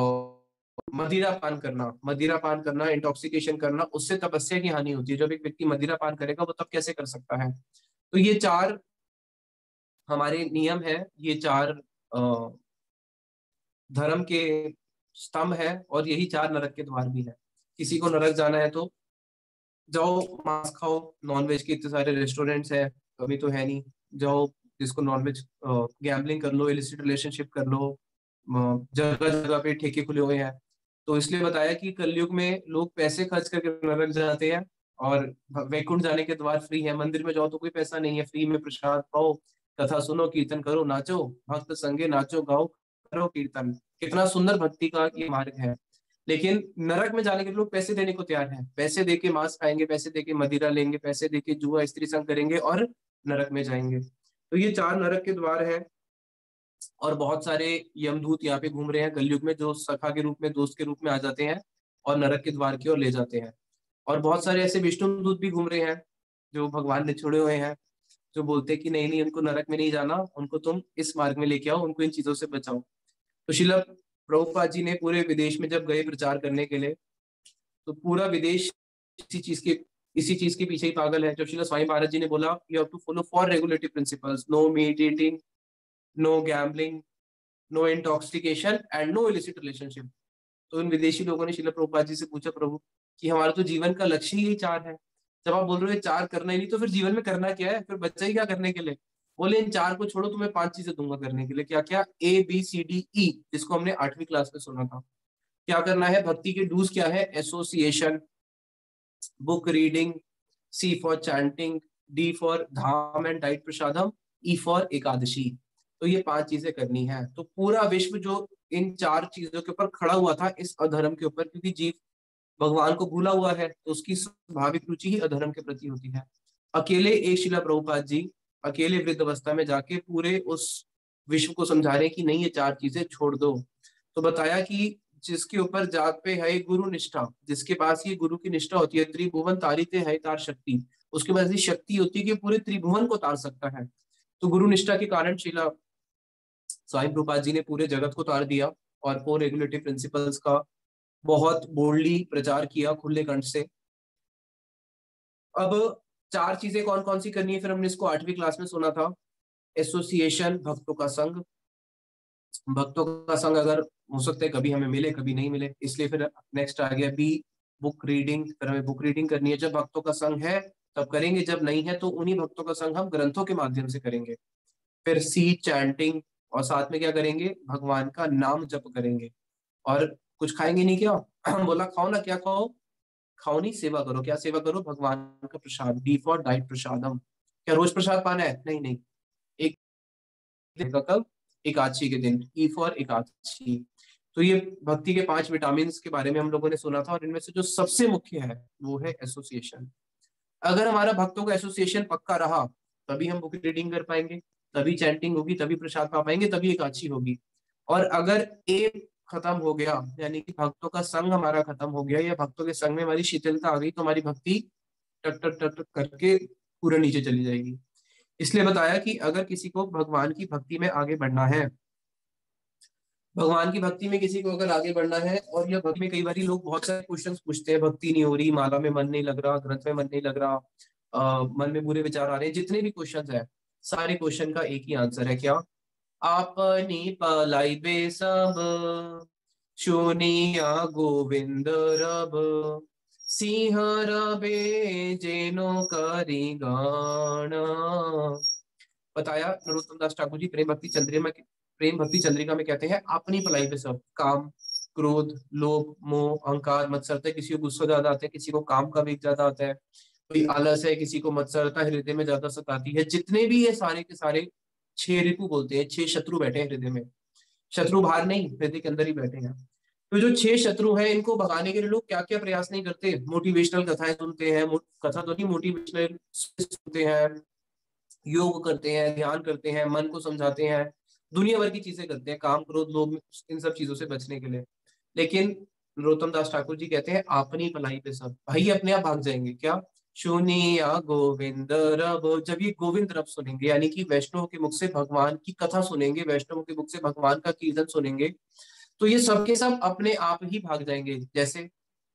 मदिरा पान करना, इंटॉक्सिकेशन करना, उससे तपस्या की हानि होती है। जब एक व्यक्ति मदिरा पान करेगा वो तब कैसे कर सकता है? तो ये 4 हमारे नियम है, ये 4 धर्म के स्तंभ है, और यही 4 नरक के द्वार भी है। किसी को नरक जाना है तो जाओ मांस खाओ, नॉनवेज के इतने सारे रेस्टोरेंट्स है, कमी तो है नहीं, जाओ जिसको नॉनवेज, गैम्बलिंग कर लो, इलिसिट रिलेशनशिप कर लो, जगह जगह पे ठेके खुले हुए हैं। तो इसलिए बताया कि कलयुग में लोग पैसे खर्च करके नरक जाते हैं, और वैकुंठ जाने के द्वार फ्री है। मंदिर में जाओ तो कोई पैसा नहीं है, फ्री में प्रसाद पाओ, कथा सुनो, कीर्तन करो, नाचो, भक्त संगे नाचो गाओ, करो कीर्तन। कितना सुंदर भक्ति का ये मार्ग है। लेकिन नरक में जाने के लिए लोग पैसे देने को तैयार हैं, पैसे देके मांस खाएंगे, पैसे देके मदिरा लेंगे, पैसे देके जुआ स्त्री संग करेंगे और नरक में जाएंगे। तो ये 4 नरक के द्वार है। और बहुत सारे यमदूत यहाँ पे घूम रहे हैं कलयुग में, जो सखा के रूप में, दोस्त के रूप में आ जाते हैं और नरक के द्वार की ओर ले जाते हैं। और बहुत सारे ऐसे विष्णु दूत भी घूम रहे हैं जो भगवान ने छोड़े हुए हैं, जो बोलते हैं कि नहीं नहीं, उनको नरक में नहीं जाना, उनको तुम इस मार्ग में लेके आओ, उनको इन चीजों से बचाओ। तो शिला प्रभुपाद जी ने पूरे विदेश में जब गए प्रचार करने के लिए, तो पूरा विदेश इसी चीज के पीछे ही पागल है। जब शिला स्वामी महाराज जी ने बोला you have to follow 4 regulatory principles, no meat eating, no gambling, no intoxication and no illicit relationship, तो इन विदेशी लोगों ने शिला प्रभुपाद जी से पूछा, प्रभु कि हमारा तो जीवन का लक्ष्य ही 4 है, जब आप बोल रहे हो 4 करना ही नहीं, तो फिर जीवन में करना क्या है, फिर बच्चा ही क्या करने के लिए। बोले इन 4 को छोड़ो, तुम्हें 5 चीजें दूंगा करने के लिए। क्या क्या? ABCDE, जिसको हमने 8वीं क्लास में सुना था। क्या करना है? भक्ति के डूज क्या है? Association, book reading, C for chanting, D for dham and diet prasadam, E for Ekadashi. तो ये 5 चीजें करनी है। तो पूरा विश्व जो इन 4 चीजों के ऊपर खड़ा हुआ था, इस अधर्म के ऊपर, क्योंकि जीव भगवान को भूला हुआ है, तो उसकी स्वाभाविक रुचि ही अधर्म के प्रति होती है। अकेले एक शिला प्रभुपाद जी अकेले वृद्ध अवस्था में जाके पूरे उस विश्व को समझा रहे हैं कि नहीं, ये 4 चीजें छोड़ दो। तो बताया कि जिसके ऊपर जात पे है गुरु निष्ठा, जिसके पास ये गुरु की निष्ठा होती है, त्रिभुवन तारिते है तार शक्ति, उसके पास ये शक्ति होती है कि पूरे त्रिभुवन को तार सकता है। तो गुरु निष्ठा के कारण शिला स्वामी प्रभुपाद जी ने पूरे जगत को तार दिया और 4 रेगुलेटरी प्रिंसिपल्स का बहुत बोल्डली प्रचार किया खुले कंठ से। अब 4 चीजें कौन कौन सी करनी है, फिर हमने इसको 8वीं क्लास में सुना था। एसोसिएशन, भक्तों का संग, भक्तों का संग अगर हो सकता है कभी हमें मिले कभी नहीं मिले, इसलिए फिर नेक्स्ट आ गया बी, बुक रीडिंग। फिर हमें बुक रीडिंग करनी है, जब भक्तों का संग है तब करेंगे, जब नहीं है तो उन्हीं भक्तों का संग हम ग्रंथों के माध्यम से करेंगे। फिर सी, चैंटिंग, और साथ में क्या करेंगे? भगवान का नाम जप करेंगे। और कुछ खाएंगे नहीं क्या? बोला खाओ ना, क्या खाओ? खाओ नहीं, सेवा करो। क्या सेवा करो? भगवान का प्रसाद, डी फॉर डाइट प्रसादम। क्या रोज प्रसाद पाना है? नहीं नहीं, एक दिन का, कब? एकादशी के दिन, ई फॉर एकादशी। तो ये भक्ति के 5 विटामिन के बारे में हम लोगों ने सुना था, और इनमें से जो सबसे मुख्य है वो है एसोसिएशन। अगर हमारा भक्तों का एसोसिएशन पक्का रहा, तभी हम बुक रीडिंग कर पाएंगे, तभी चैंटिंग होगी, तभी प्रसाद पा पाएंगे, तभी एकादशी होगी। और अगर एक खत्म हो गया, यानी कि भक्तों का संग हमारा खत्म हो गया, या भक्तों के संग में हमारी शिथिलता आ गई, तो हमारी भक्ति टक टक टक टक करके पूरा नीचे चली जाएगी। इसलिए बताया कि अगर किसी को भगवान की भक्ति में आगे बढ़ना है, भगवान की भक्ति में किसी को अगर आगे बढ़ना है, और यह भक्ति में कई बार लोग बहुत सारे क्वेश्चंस पूछते हैं, भक्ति नहीं हो रही, माला में मन नहीं लग रहा, ग्रंथ में मन नहीं लग रहा, मन में बुरे विचार आ रहे हैं, जितने भी क्वेश्चंस है, सारे क्वेश्चन का एक ही आंसर है। क्या? आपनी पलाई बे सब, सुनिया गोविंद रब, सिंह रबे जेनो करी गाना। बताया नरोत्तम दास ठाकुर जी प्रेम भक्ति चंद्रिका में कहते हैं, अपनी भलाई पे सब, काम, क्रोध, लोभ, मोह, अहंकार, मत्सरता। किसी को गुस्सा ज्यादा आता है, किसी को काम का वेग ज्यादा आता है, कोई आलस है, किसी को मत्सरता हृदय में ज्यादा सताती है। जितने भी ये सारे के सारे 6 रिपु बोलते हैं, 6 शत्रु बैठे हैं हृदय में। शत्रु बाहर नहीं, हृदय के अंदर ही बैठे हैं। तो जो 6 शत्रु हैं, इनको भगाने के लिए लोग क्या क्या प्रयास नहीं करते? मोटिवेशनल कथाएं सुनते हैं, कथा तो नहीं, मोटिवेशनल सुनते हैं, योग करते हैं, ध्यान करते हैं, मन को समझाते हैं, दुनिया भर की चीजें करते हैं, काम, क्रोध, लोभ, इन सब चीजों से बचने के लिए। लेकिन नरोत्तम दास ठाकुर जी कहते हैं, अपनी भलाई पे सब, भाई अपने आप भाग जाएंगे। क्या? सुनिया गोविंद रब। जब ये गोविंद रब सुनेंगे, यानी कि वैष्णव के मुख से भगवान की कथा सुनेंगे, वैष्णव के मुख से भगवान का कीर्तन सुनेंगे, तो ये सबके सब अपने आप ही भाग जाएंगे। जैसे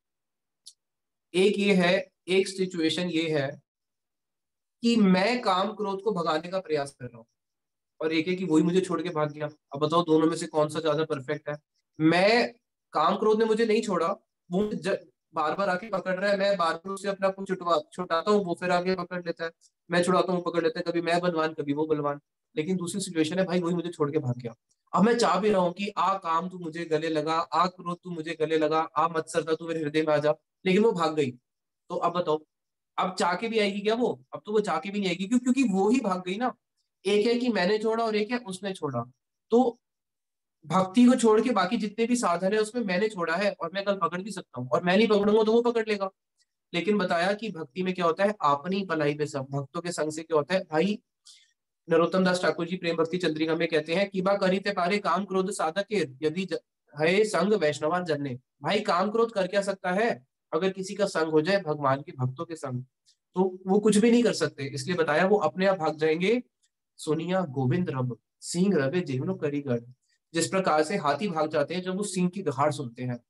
एक ये है, एक सिचुएशन ये है कि मैं काम क्रोध को भगाने का प्रयास कर रहा हूँ, और एक है कि वही मुझे छोड़ के भाग गया। अब बताओ दोनों में से कौन सा ज्यादा परफेक्ट है? मैं, काम क्रोध ने मुझे नहीं छोड़ा, वो बार बार आके पकड़ रहा है, मैं बार बार उससे अपना कुछ छुटाता हूँ, वो फिर आके पकड़ लेता है, मैं छुड़ाता हूँ पकड़ लेता है, कभी मैं बलवान कभी वो बलवान। लेकिन दूसरी सिचुएशन है भाई वही मुझे छोड़ के भाग गया। अब मैं चाह भी रहा हूँ कि आ काम तू मुझे गले लगा, आ क्रोध तू मुझे गले लगा, आ मत्सरता तू मेरे हृदय में आ जा, लेकिन वो भाग गई। तो अब बताओ, अब चाह के भी आएगी क्या वो? अब तो वो चाह के भी नहीं आएगी, क्यों? क्योंकि वो ही भाग गई ना। एक है कि मैंने छोड़ा और एक है उसने छोड़ा। तो भक्ति को छोड़ के बाकी जितने भी साधन है उसमें मैंने छोड़ा है, और मैं कल पकड़ भी सकता हूँ, और मैं नहीं पकड़ूंगा तो वो पकड़ लेगा। लेकिन बताया कि भक्ति में क्या होता है, अपनी भलाई में सब भक्तों के संग से क्या होता है भाई। नरोत्तम दास ठाकुर जी प्रेम भक्ति चंद्रिका में कहते हैं कि बा करीते पारे काम क्रोध साधक यदि है संग वैष्णवान जन्ने। भाई काम क्रोध कर क्या सकता है? अगर किसी का संग हो जाए भगवान के भक्तों के संग, तो वो कुछ भी नहीं कर सकते। इसलिए बताया वो अपने आप भाग जाएंगे। सुनिया गोविंद रब सिंह रवे जेवनो करीगढ़। जिस प्रकार से हाथी भाग जाते हैं जब वो सिंह की दहाड़ सुनते हैं।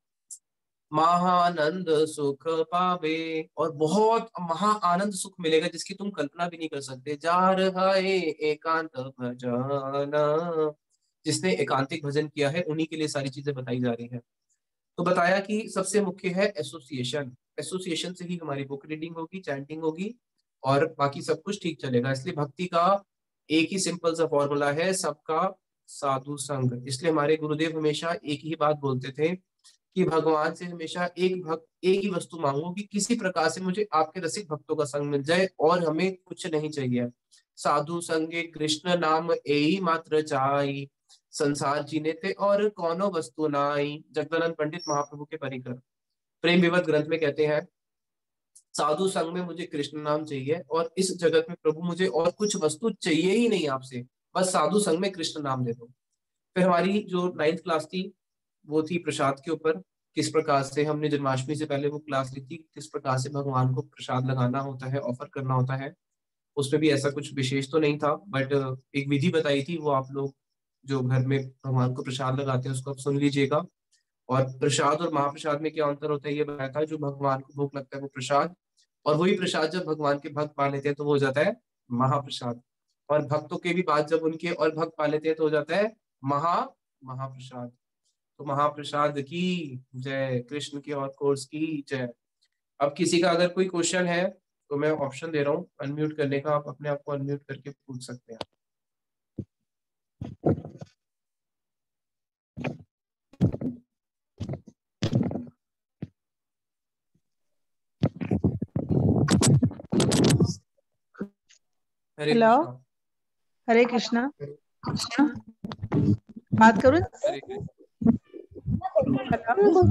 महानंद सुख पावे, और बहुत महा आनंद सुख मिलेगा जिसकी तुम कल्पना भी नहीं कर सकते। जार है एकांत भजन, जिसने एकांतिक भजन किया है उन्हीं के लिए सारी चीजें बताई जा रही है। तो बताया कि सबसे मुख्य है एसोसिएशन। एसोसिएशन से ही हमारी बुक रीडिंग होगी, चैंटिंग होगी, और बाकी सब कुछ ठीक चलेगा। इसलिए भक्ति का एक ही सिंपल सा फॉर्मूला है, सबका साधु संग। इसलिए हमारे गुरुदेव हमेशा एक ही बात बोलते थे कि भगवान से हमेशा एक ही वस्तु मांगो कि किसी प्रकार से मुझे आपके रसिक भक्तों का संग मिल जाए, और हमें कुछ नहीं चाहिए। साधु संगे कृष्ण नाम एही मात्र चाई, संसार जीने थे और कौनो वस्तु नाई। जगदानंद पंडित महाप्रभु के परिकर प्रेम विवद ग्रंथ में कहते हैं, साधु संग में मुझे कृष्ण नाम चाहिए, और इस जगत में प्रभु मुझे और कुछ वस्तु चाहिए ही नहीं आपसे, बस साधु संग में कृष्ण नाम दे दो। फिर हमारी जो 9th क्लास थी वो थी प्रसाद के ऊपर। किस प्रकार से हमने जन्माष्टमी से पहले वो क्लास ली थी, किस प्रकार से भगवान को प्रसाद लगाना होता है, ऑफर करना होता है। उसमें भी ऐसा कुछ विशेष तो नहीं था, बट एक विधि बताई थी, वो आप लोग जो घर में भगवान को प्रसाद लगाते हैं उसको आप सुन लीजिएगा। और प्रसाद और महाप्रसाद में क्या अंतर होता है ये बताया था। जो भगवान को भोग लगता है वो प्रसाद, और वही प्रसाद जब भगवान के भक्त पा लेते हैं तो वो हो जाता है महाप्रसाद। और भक्तों के भी बाद जब उनके और भक्त पा लेते हैं तो हो जाता है महा महाप्रसाद। तो महाप्रसाद की जय, कृष्ण की और कोर्स की जय। अब किसी का अगर कोई क्वेश्चन है तो मैं ऑप्शन दे रहा हूँ अनम्यूट करने का, आप अपने आप को अनम्यूट करके पूछ सकते हैं। हरे हेलो, कृष्णा। हरे कृष्णा। हरे बात करूं? कृष्णा। हेलो,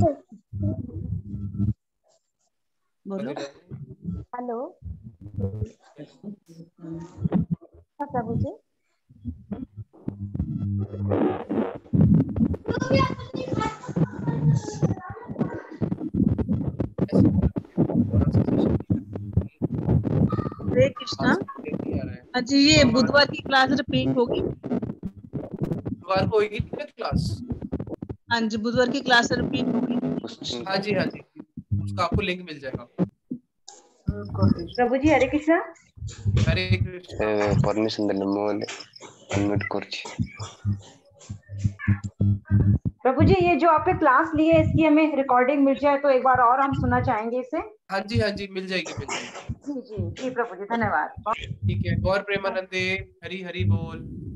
बोलो। हेलो। हाँ प्रभु जी। हरे कृष्णा। अच्छा, ये बुधवार की क्लास रिपीट होगी? बुधवार को होगी क्लास? हाँ जी, बुधवार की क्लास रिपीट होगी। हाँ जी, हाँ जी, उसका आपको लिंक मिल जाएगा। प्रभु जी हरे कृष्णा। हरे कृष्णा। परमिशन देना मोबाइल अनम्यूट करछि। प्रभु जी ये जो आपने क्लास ली है इसकी हमें रिकॉर्डिंग मिल जाए तो एक बार और हम सुनना चाहेंगे इसे। हाँ जी, हाँ जी, मिल जाएगी, मिल जाएगी। जी जी जी प्रभु जी, धन्यवाद। ठीक है। गौर प्रेमानंदे, हरि हरि बोल।